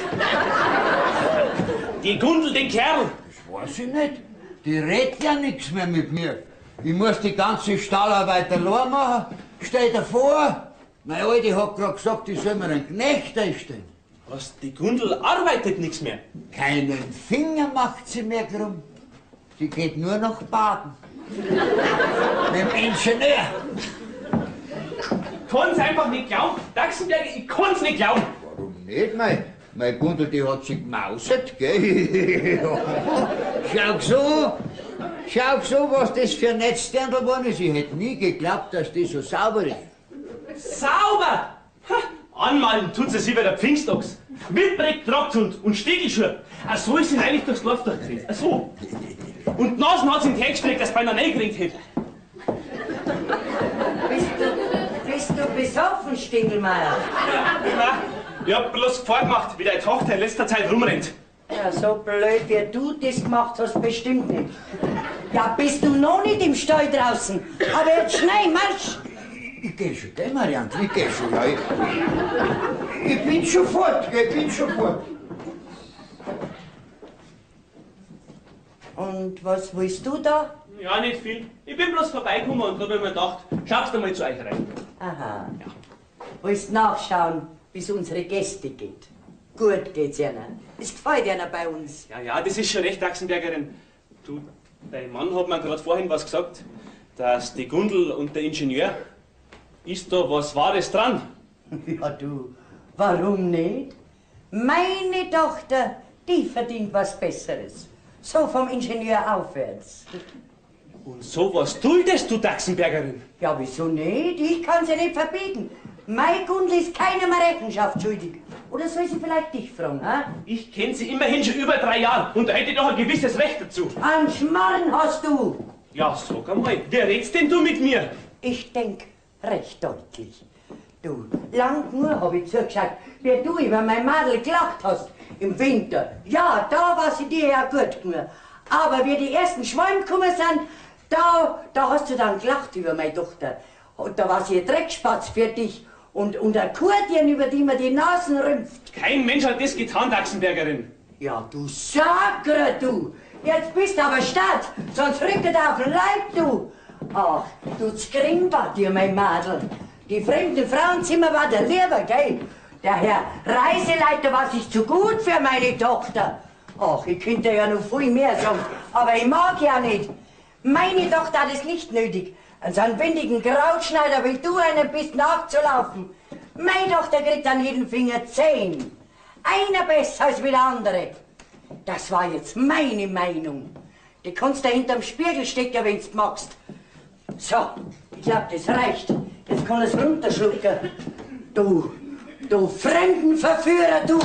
Die Gundel, den Kerl. Das weiß ich nicht. Die redet ja nichts mehr mit mir. Ich muss die ganze Stallarbeit allein machen. Stell dir vor, meine Alte hat gerade gesagt, ich soll mir einen Knecht einstellen. Was, die Gundel arbeitet nichts mehr? Keinen Finger macht sie mehr krumm. Sie geht nur noch baden. Mit dem Ingenieur. Ich kann's einfach nicht glauben. Daxenberger, ich kann's nicht glauben. Warum nicht? Meine Gundel, die hat sich gemausert, gell? Schau so, was das für ein Netzsterndl geworden ist. Ich hätte nie geglaubt, dass die so sauber ist. Sauber! Ha, anmalen tut sie sich wie der Pfingstochs. Mitbreck, Tragthund und Stiegelschuhe. Ach so ist sie eigentlich durchs Dorf durchgeführt. Ach so. Und Nasen hat sie in den Tag gestreckt, dass beinahe nicht gekriegt hätte. Bist Bist du besoffen, Stingelmeier? Nein, ich hab bloß vorgemacht, wie deine Tochter in letzter Zeit rumrennt. Ja, so blöd wie du das gemacht hast, bestimmt nicht. Ja, bist du noch nicht im Stall draußen? Aber jetzt schnell, Marsch! Ich geh schon, gell, Marianne? Ich geh schon, ja. Ich bin schon fort, ich bin schon fort. Und was willst du da? Ja, nicht viel. Ich bin bloß vorbeigekommen und hab mir gedacht, schaust du mal zu euch rein. Aha. Ja. Willst nachschauen, wie es unsere Gäste geht? Gut geht's ihnen. Es gefällt ihnen bei uns. Ja, das ist schon recht, Daxenbergerin. Du, dein Mann hat mir gerade vorhin was gesagt, dass die Gundel und der Ingenieur, ist da was Wahres dran? Ja, du, warum nicht? Meine Tochter, die verdient was Besseres. So vom Ingenieur aufwärts. Und sowas duldest du, Daxenbergerin? Ja, wieso nicht? Ich kann sie nicht verbieten. Mein Gundel ist keiner mehr Rechenschaft schuldig. Oder soll sie vielleicht dich fragen, ha? Ich kenne sie immerhin schon über 3 Jahre und da hätte ich doch ein gewisses Recht dazu. An Schmarrn hast du. Ja, sag einmal, wie redst denn du mit mir? Ich denk recht deutlich. Du, lang nur hab ich zugeschaut, wie du über mein Madel gelacht hast. Im Winter. Ja, da war sie dir ja gut genug. Aber wie die ersten Schwalben gekommen sind, da hast du dann gelacht über meine Tochter. Und da war sie ein Dreckspatz für dich. Und ein Kurtchen, über die man die Nasen rümpft. Kein Mensch hat das getan, Daxenbergerin. Ja, du Sakre, du. Jetzt bist du aber statt, sonst rückt er auf den Leib, du. Ach, du Skringbad, dir mein Madel. Die fremden Frauenzimmer war der lieber, gell? Der Herr Reiseleiter war sich zu gut für meine Tochter. Ach, ich könnte ja noch viel mehr sagen, aber ich mag ja nicht. Meine Tochter hat es nicht nötig, an so einen windigen Krautschneider wie du einen bist nachzulaufen. Meine Tochter kriegt an jedem Finger 10. Einer besser als wie der andere. Das war jetzt meine Meinung. Die kannst du hinterm Spiegel stecken, wenn's magst. So, ich glaub, das reicht. Jetzt kann es runterschlucken. Du Fremdenverführer, du!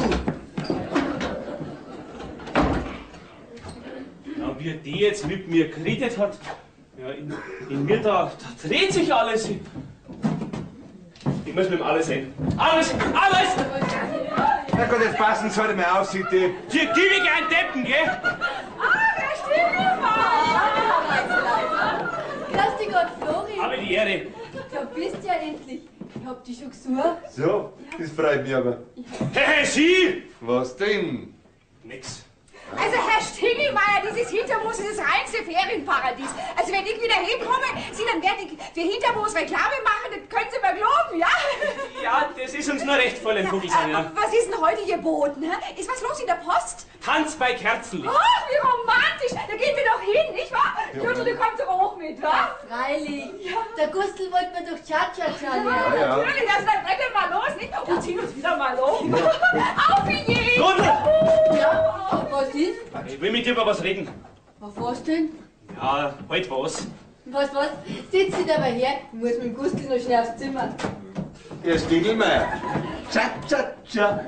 Ja, wie die jetzt mit mir geredet hat, ja, in mir da dreht sich alles. Ich muss mit dem alles sehen. Alles! Na gut, jetzt passen Sie halt mal auf, Sie Depp. Hier gib ich einen Deppen, gell? Der Stingelmeier! Grüß dich Gott, Flori. Habe die Ehre. Da bist du ja endlich. Ich hab dich schon gesucht. So, das freut mich aber. Hey, Sie! Was denn? Nix. Also, Herr Stingelmeier, dieses Hintermoos ist das reinste Ferienparadies. Also, wenn ich wieder hinkomme, Sie, dann werde ich für Hintermoos Reklame machen, das können Sie mir glauben, ja? Ja, das ist uns nur recht voll im Vogelsang, ja. Was ist denn heute geboten? Hä? Ist was los in der Post? Tanz bei Kerzenlicht. Oh, wie romantisch! Da gehen wir doch hin, nicht wahr? Jutta, du kommst doch auch mit, wa? Freilich. Der Gustl wollte mir doch Cha-Cha-Cha lernen. Ja. Natürlich, das brennt mal los, nicht? Und ziehen uns wieder mal um. Auf wie je! Gundel! Ja, was ist? Ich will mit dir über was reden. Auf was denn? Ja, heute was. Was? Sitz dich dabei her. Ich muss mit dem Gustl noch schnell aufs Zimmer. Herr Stingelmeier. Tschat, tschat, tschat.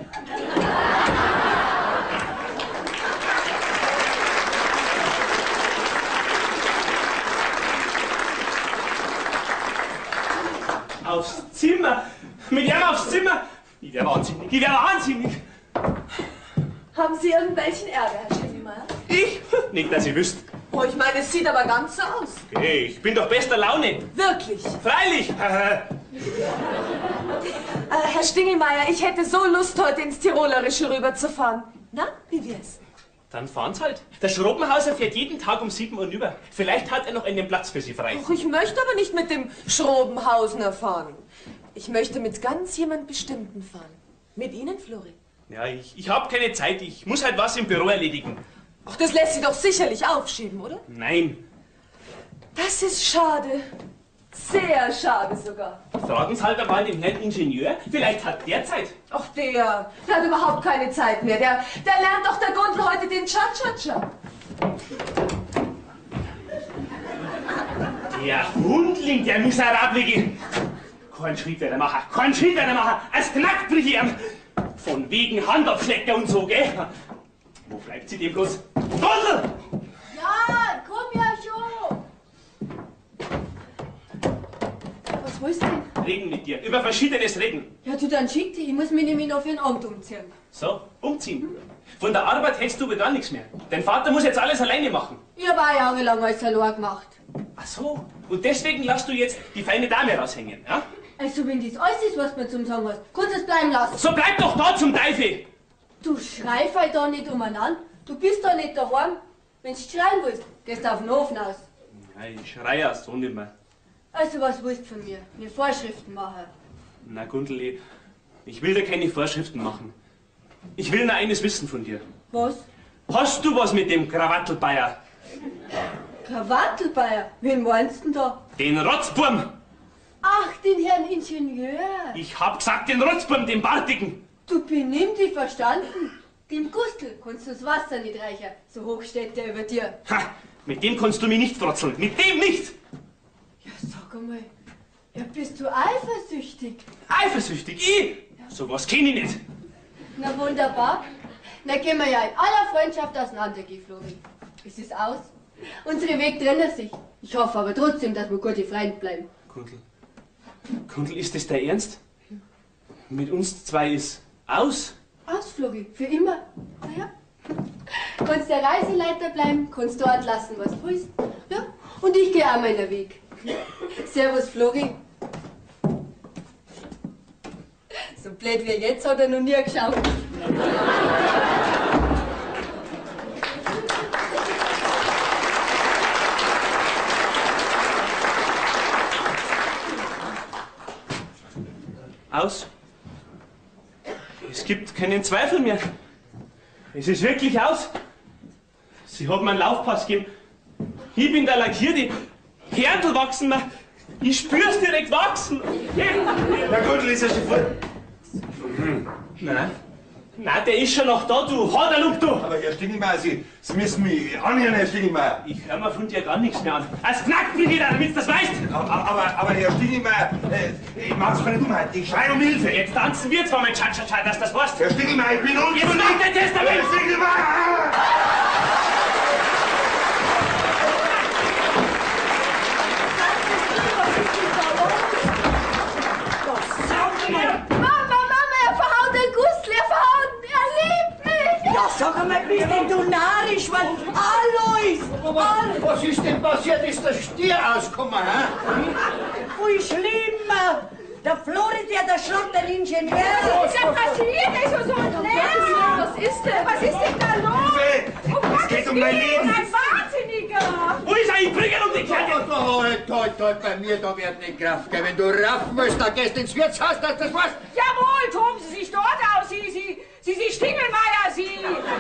Aufs Zimmer? Mit ihm aufs Zimmer? Ich wär wahnsinnig. Haben Sie irgendwelchen Ärger, Herr Stingelmeier? Ich? Nicht, dass ich wüsste. Oh, ich meine, es sieht aber ganz so aus. Hey, ich bin doch bester Laune. Wirklich. Freilich. Herr Stingelmeier, ich hätte so Lust, heute ins Tirolerische rüberzufahren. Na, wie wär's? Dann fahren's halt. Der Schrobenhauser fährt jeden Tag um 7 Uhr rüber. Vielleicht hat er noch einen Platz für Sie frei. Ach, ich möchte aber nicht mit dem Schrobenhausener fahren. Ich möchte mit ganz jemand Bestimmten fahren. Mit Ihnen, Flori? Ja, ich habe keine Zeit. Ich muss halt was im Büro erledigen. Ach, das lässt sich doch sicherlich aufschieben, oder? Nein. Das ist schade. Sehr schade sogar. Fragen Sie halt einmal den Herrn Ingenieur. Vielleicht hat der Zeit. Ach, der hat überhaupt keine Zeit mehr. Der lernt doch der Gundel heute den Cha-Cha-Cha. Der Hundling, der Miserablige. Kein Schritt werden machen. Als knackt brich ich ihm. Von wegen Handaufschlecker und so, gell? Wo bleibt sie denn bloß? Gundel! Ja, komm ja schon. Was willst du denn? reden mit dir. Über Verschiedenes reden. Ja, du, dann schick dich. Ich muss mich nämlich noch für ein Amt umziehen. So, umziehen. Von der Arbeit hältst du aber gar nichts mehr. Dein Vater muss jetzt alles alleine machen. Ich habe auch jahrelang alles allein gemacht. Ach so. Und deswegen lässt du jetzt die feine Dame raushängen, ja? Also, wenn das alles ist, was du mir zum Sagen hast, kannst du es bleiben lassen. So bleib doch da zum Teufel! Du schreif halt da nicht umeinander. Du bist da nicht daheim. Wenn du schreien willst, gehst du auf den Ofen aus. Ja, ich schreie ja so nicht mehr. Also, was willst du von mir? Mir Vorschriften machen? Na, Gundel, ich will dir keine Vorschriften machen. Ich will nur eines wissen von dir. Was? Hast du was mit dem Krawattelbayer? Krawattelbayer? Wen meinst du denn da? Den Rotzburm! Ach, den Herrn Ingenieur. Ich hab gesagt, den Rotzburm, den Bartigen! Du benimm dich verstanden. Dem Gustl kannst du das Wasser nicht reichen. So hoch steht der über dir. Ha! Mit dem kannst du mich nicht frotzeln. Mit dem nicht! Ja, sag einmal. Ja, bist du eifersüchtig? Eifersüchtig? Ich? Sowas kenn ich nicht. Na wunderbar. Na gehen wir ja in aller Freundschaft auseinandergehen, Flori. Es ist aus. Unsere Wege trennen sich. Ich hoffe aber trotzdem, dass wir gute Freunde bleiben. Kundl, ist das der Ernst? Mit uns zwei ist aus? Aus, Flori. Für immer. Na ja. Kannst der Reiseleiter bleiben, kannst dort lassen, was du willst. Ja. Und ich gehe auch meinen Weg. Servus, Flori. So blöd wie jetzt hat er noch nie geschaut. Aus? Es gibt keinen Zweifel mehr. Es ist wirklich aus. Sie haben mir einen Laufpass gegeben. Ich bin der Lackierte. Härtel wachsen mir. Ich spür's direkt wachsen. Na gut, ist er schon voll. Nein, der ist schon noch da, du Haderlup, du. Aber Herr Stingelmeier, Sie müssen mich anhören, Herr Stingelmeier. Ich hör mir von dir gar nichts mehr an. Als knackt mich jeder, damit du das weißt. Aber Herr Stingelmeier, ich mach's keine Dummheit. Ich schrei um Hilfe. Jetzt tanzen wir zwar mit Cha-Cha-Cha, dass das weißt. Herr Stingelmeier, ich bin Jetzt unschuldig. mach dein Testament! Herr Stingelmeier! Mama, er verhaut den Gustl, er verhaut ihn, er liebt mich. Ja, sag einmal, bist denn du narrisch, Mann? Alois! Was ist denn passiert? Ist der Stier ausgekommen, hä? Voll schlimm! Der Flori, der schlagt den Ingenieur. Was ist denn passiert? Er ist ja so entnervt. Was ist denn? Was ist denn da los? Es geht um mein Leben. Ein Wahnsinniger! Wo ist er? Ich bringe ihn um die Kerze! Halt, bei mir, da wird nicht Kraft gehen. Wenn du raffen willst, dann gehst du ins Wirtshaus, dass das was. Jawohl, toben Sie sich dort aus. Sie Stingelmeier, Sie!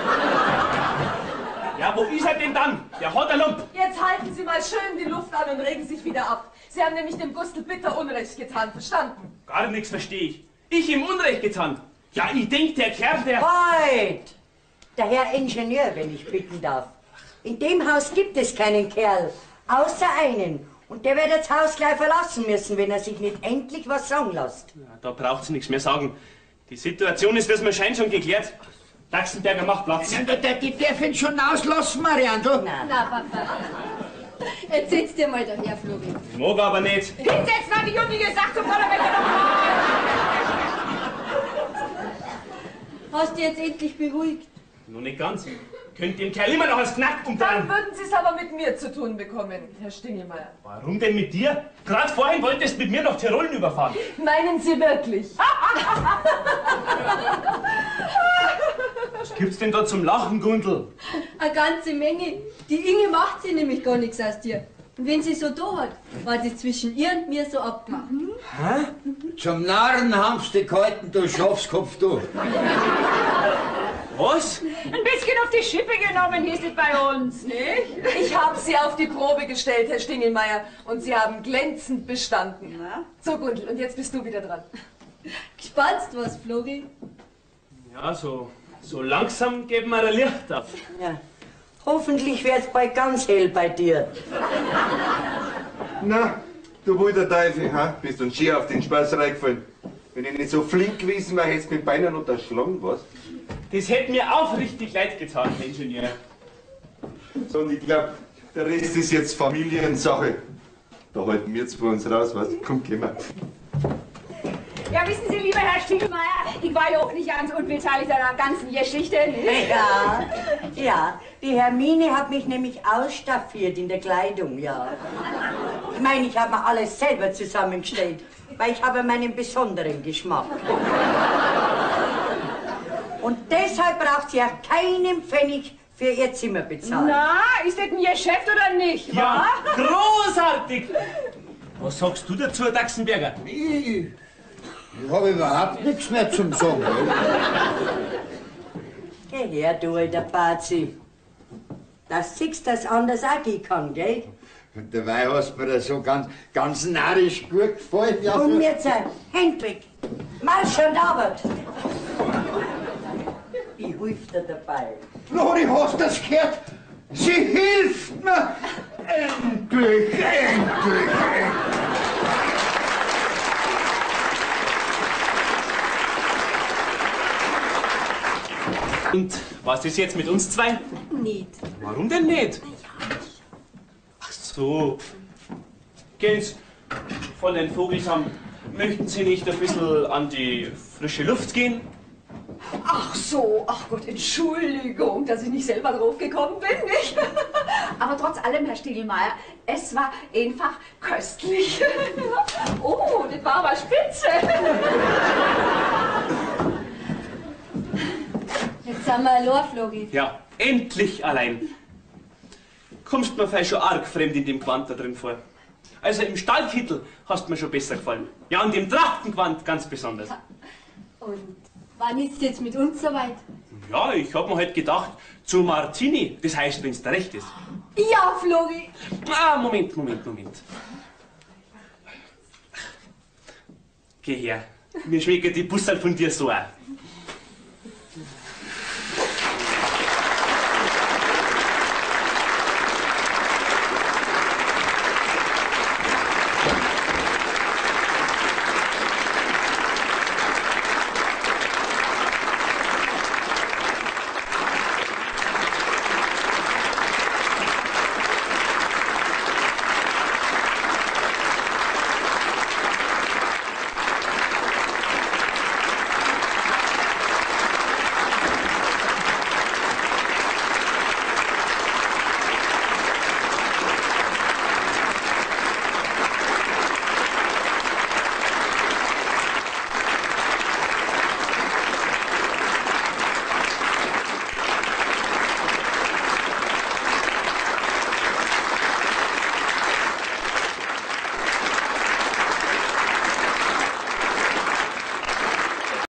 Ja, wo ist er denn dann? Der Haderlump! Jetzt halten Sie mal schön die Luft an und regen sich wieder ab. Sie haben nämlich dem Gustl bitter Unrecht getan, verstanden? Gar nichts verstehe ich. Ich ihm Unrecht getan. Ja, ich denk, der Kerl, der... Halt! Der Herr Ingenieur, wenn ich bitten darf. In dem Haus gibt es keinen Kerl, außer einen. Und der wird das Haus gleich verlassen müssen, wenn er sich nicht endlich was sagen lässt. Ja, da braucht's nichts mehr sagen. Die Situation ist, wie es mir scheint, schon geklärt. Daxenberger macht Platz. Die darf ihn schon auslassen, Marianne. Na, Papa. Jetzt setz dir mal daher, Flori. Ich mag aber nicht. Hinsetzen, hat die Junge gesagt, zum Donnerwetter nochmal! Hast du jetzt endlich beruhigt? Noch nicht ganz. Könnt dem Kerl immer noch als Knack Dann umdrehen. würden Sie es aber mit mir zu tun bekommen, Herr Stingelmeier. Warum denn mit dir? Gerade vorhin wolltest du mit mir nach Tirolen überfahren. Meinen Sie wirklich? Was gibt's denn da zum Lachen, Gundl? Eine ganze Menge. Die Inge macht sie nämlich gar nichts aus dir. Und wenn sie so da hat, war das zwischen ihr und mir so abgemacht. Zum Narren haben's dich gehalten, du Schafskopf, du. Was? Ein bisschen auf die Schippe genommen hieß es bei uns, nicht? Ich habe Sie auf die Probe gestellt, Herr Stingelmeier, und Sie haben glänzend bestanden. Na? So, Gundl, und jetzt bist du wieder dran. Gespannst was, Flori? Ja, so langsam geben wir ein Licht auf. Ja. Hoffentlich wird's bald ganz hell bei dir. Na, du wilder Teufel, ha? Bist uns schier auf den Spaß reingefallen. Wenn ich nicht so flink gewesen wäre, hättest du mit Beinen unterschlagen, was? Das hätte mir aufrichtig leid getan, Herr Ingenieur. So, und ich glaub, der Rest ist jetzt Familiensache. Da halten wir jetzt vor uns raus, was? Komm, geh mal. Stiegelmeier, ich war ja auch nicht ganz unbeteiligt an der ganzen Geschichte. Ne? Ja, die Hermine hat mich nämlich ausstaffiert in der Kleidung, ja. Ich meine, ich habe mir alles selber zusammengestellt, weil ich habe meinen besonderen Geschmack. Und deshalb braucht sie ja keinen Pfennig für ihr Zimmer bezahlen. Na, ist das ein Geschäft oder nicht, Ja, wa? großartig! Was sagst du dazu, Daxenberger? Ich habe überhaupt nichts mehr zum Sagen. Geh her, du alter Bazi. Das siehst, dass anders auch gehen kann, gell? Und dabei hast du mir das so ganz narrisch gut gefallen. Ja, Und jetzt, Hendrik, Marsch und Arbeit. Ich hilf dir dabei. Flori, hast du das gehört? Sie hilft mir! Endlich, endlich! Und was ist jetzt mit uns zwei? Nicht. Warum denn nicht? Ach so. Gens, von den Vogelsam, möchten Sie nicht ein bisschen an die frische Luft gehen? Ach so, ach Gott, Entschuldigung, dass ich nicht selber drauf gekommen bin, nicht? Aber trotz allem, Herr Stiegelmeier, es war einfach köstlich. Oh, das war aber spitze. Jetzt sind wir allein, Flogi. Ja, endlich allein. Kommst mir vielleicht schon arg fremd in dem Gewand da drin vor. Also im Stallkittel hast mir schon besser gefallen. Ja, und im Trachtengewand ganz besonders. Und wann ist es jetzt mit uns soweit? Ja, ich hab mir halt gedacht, zu Martini, das heißt, wenn's dir recht ist. Ja, Flogi. Ah, Moment. Geh her, mir schmeckt die Bussel von dir so an.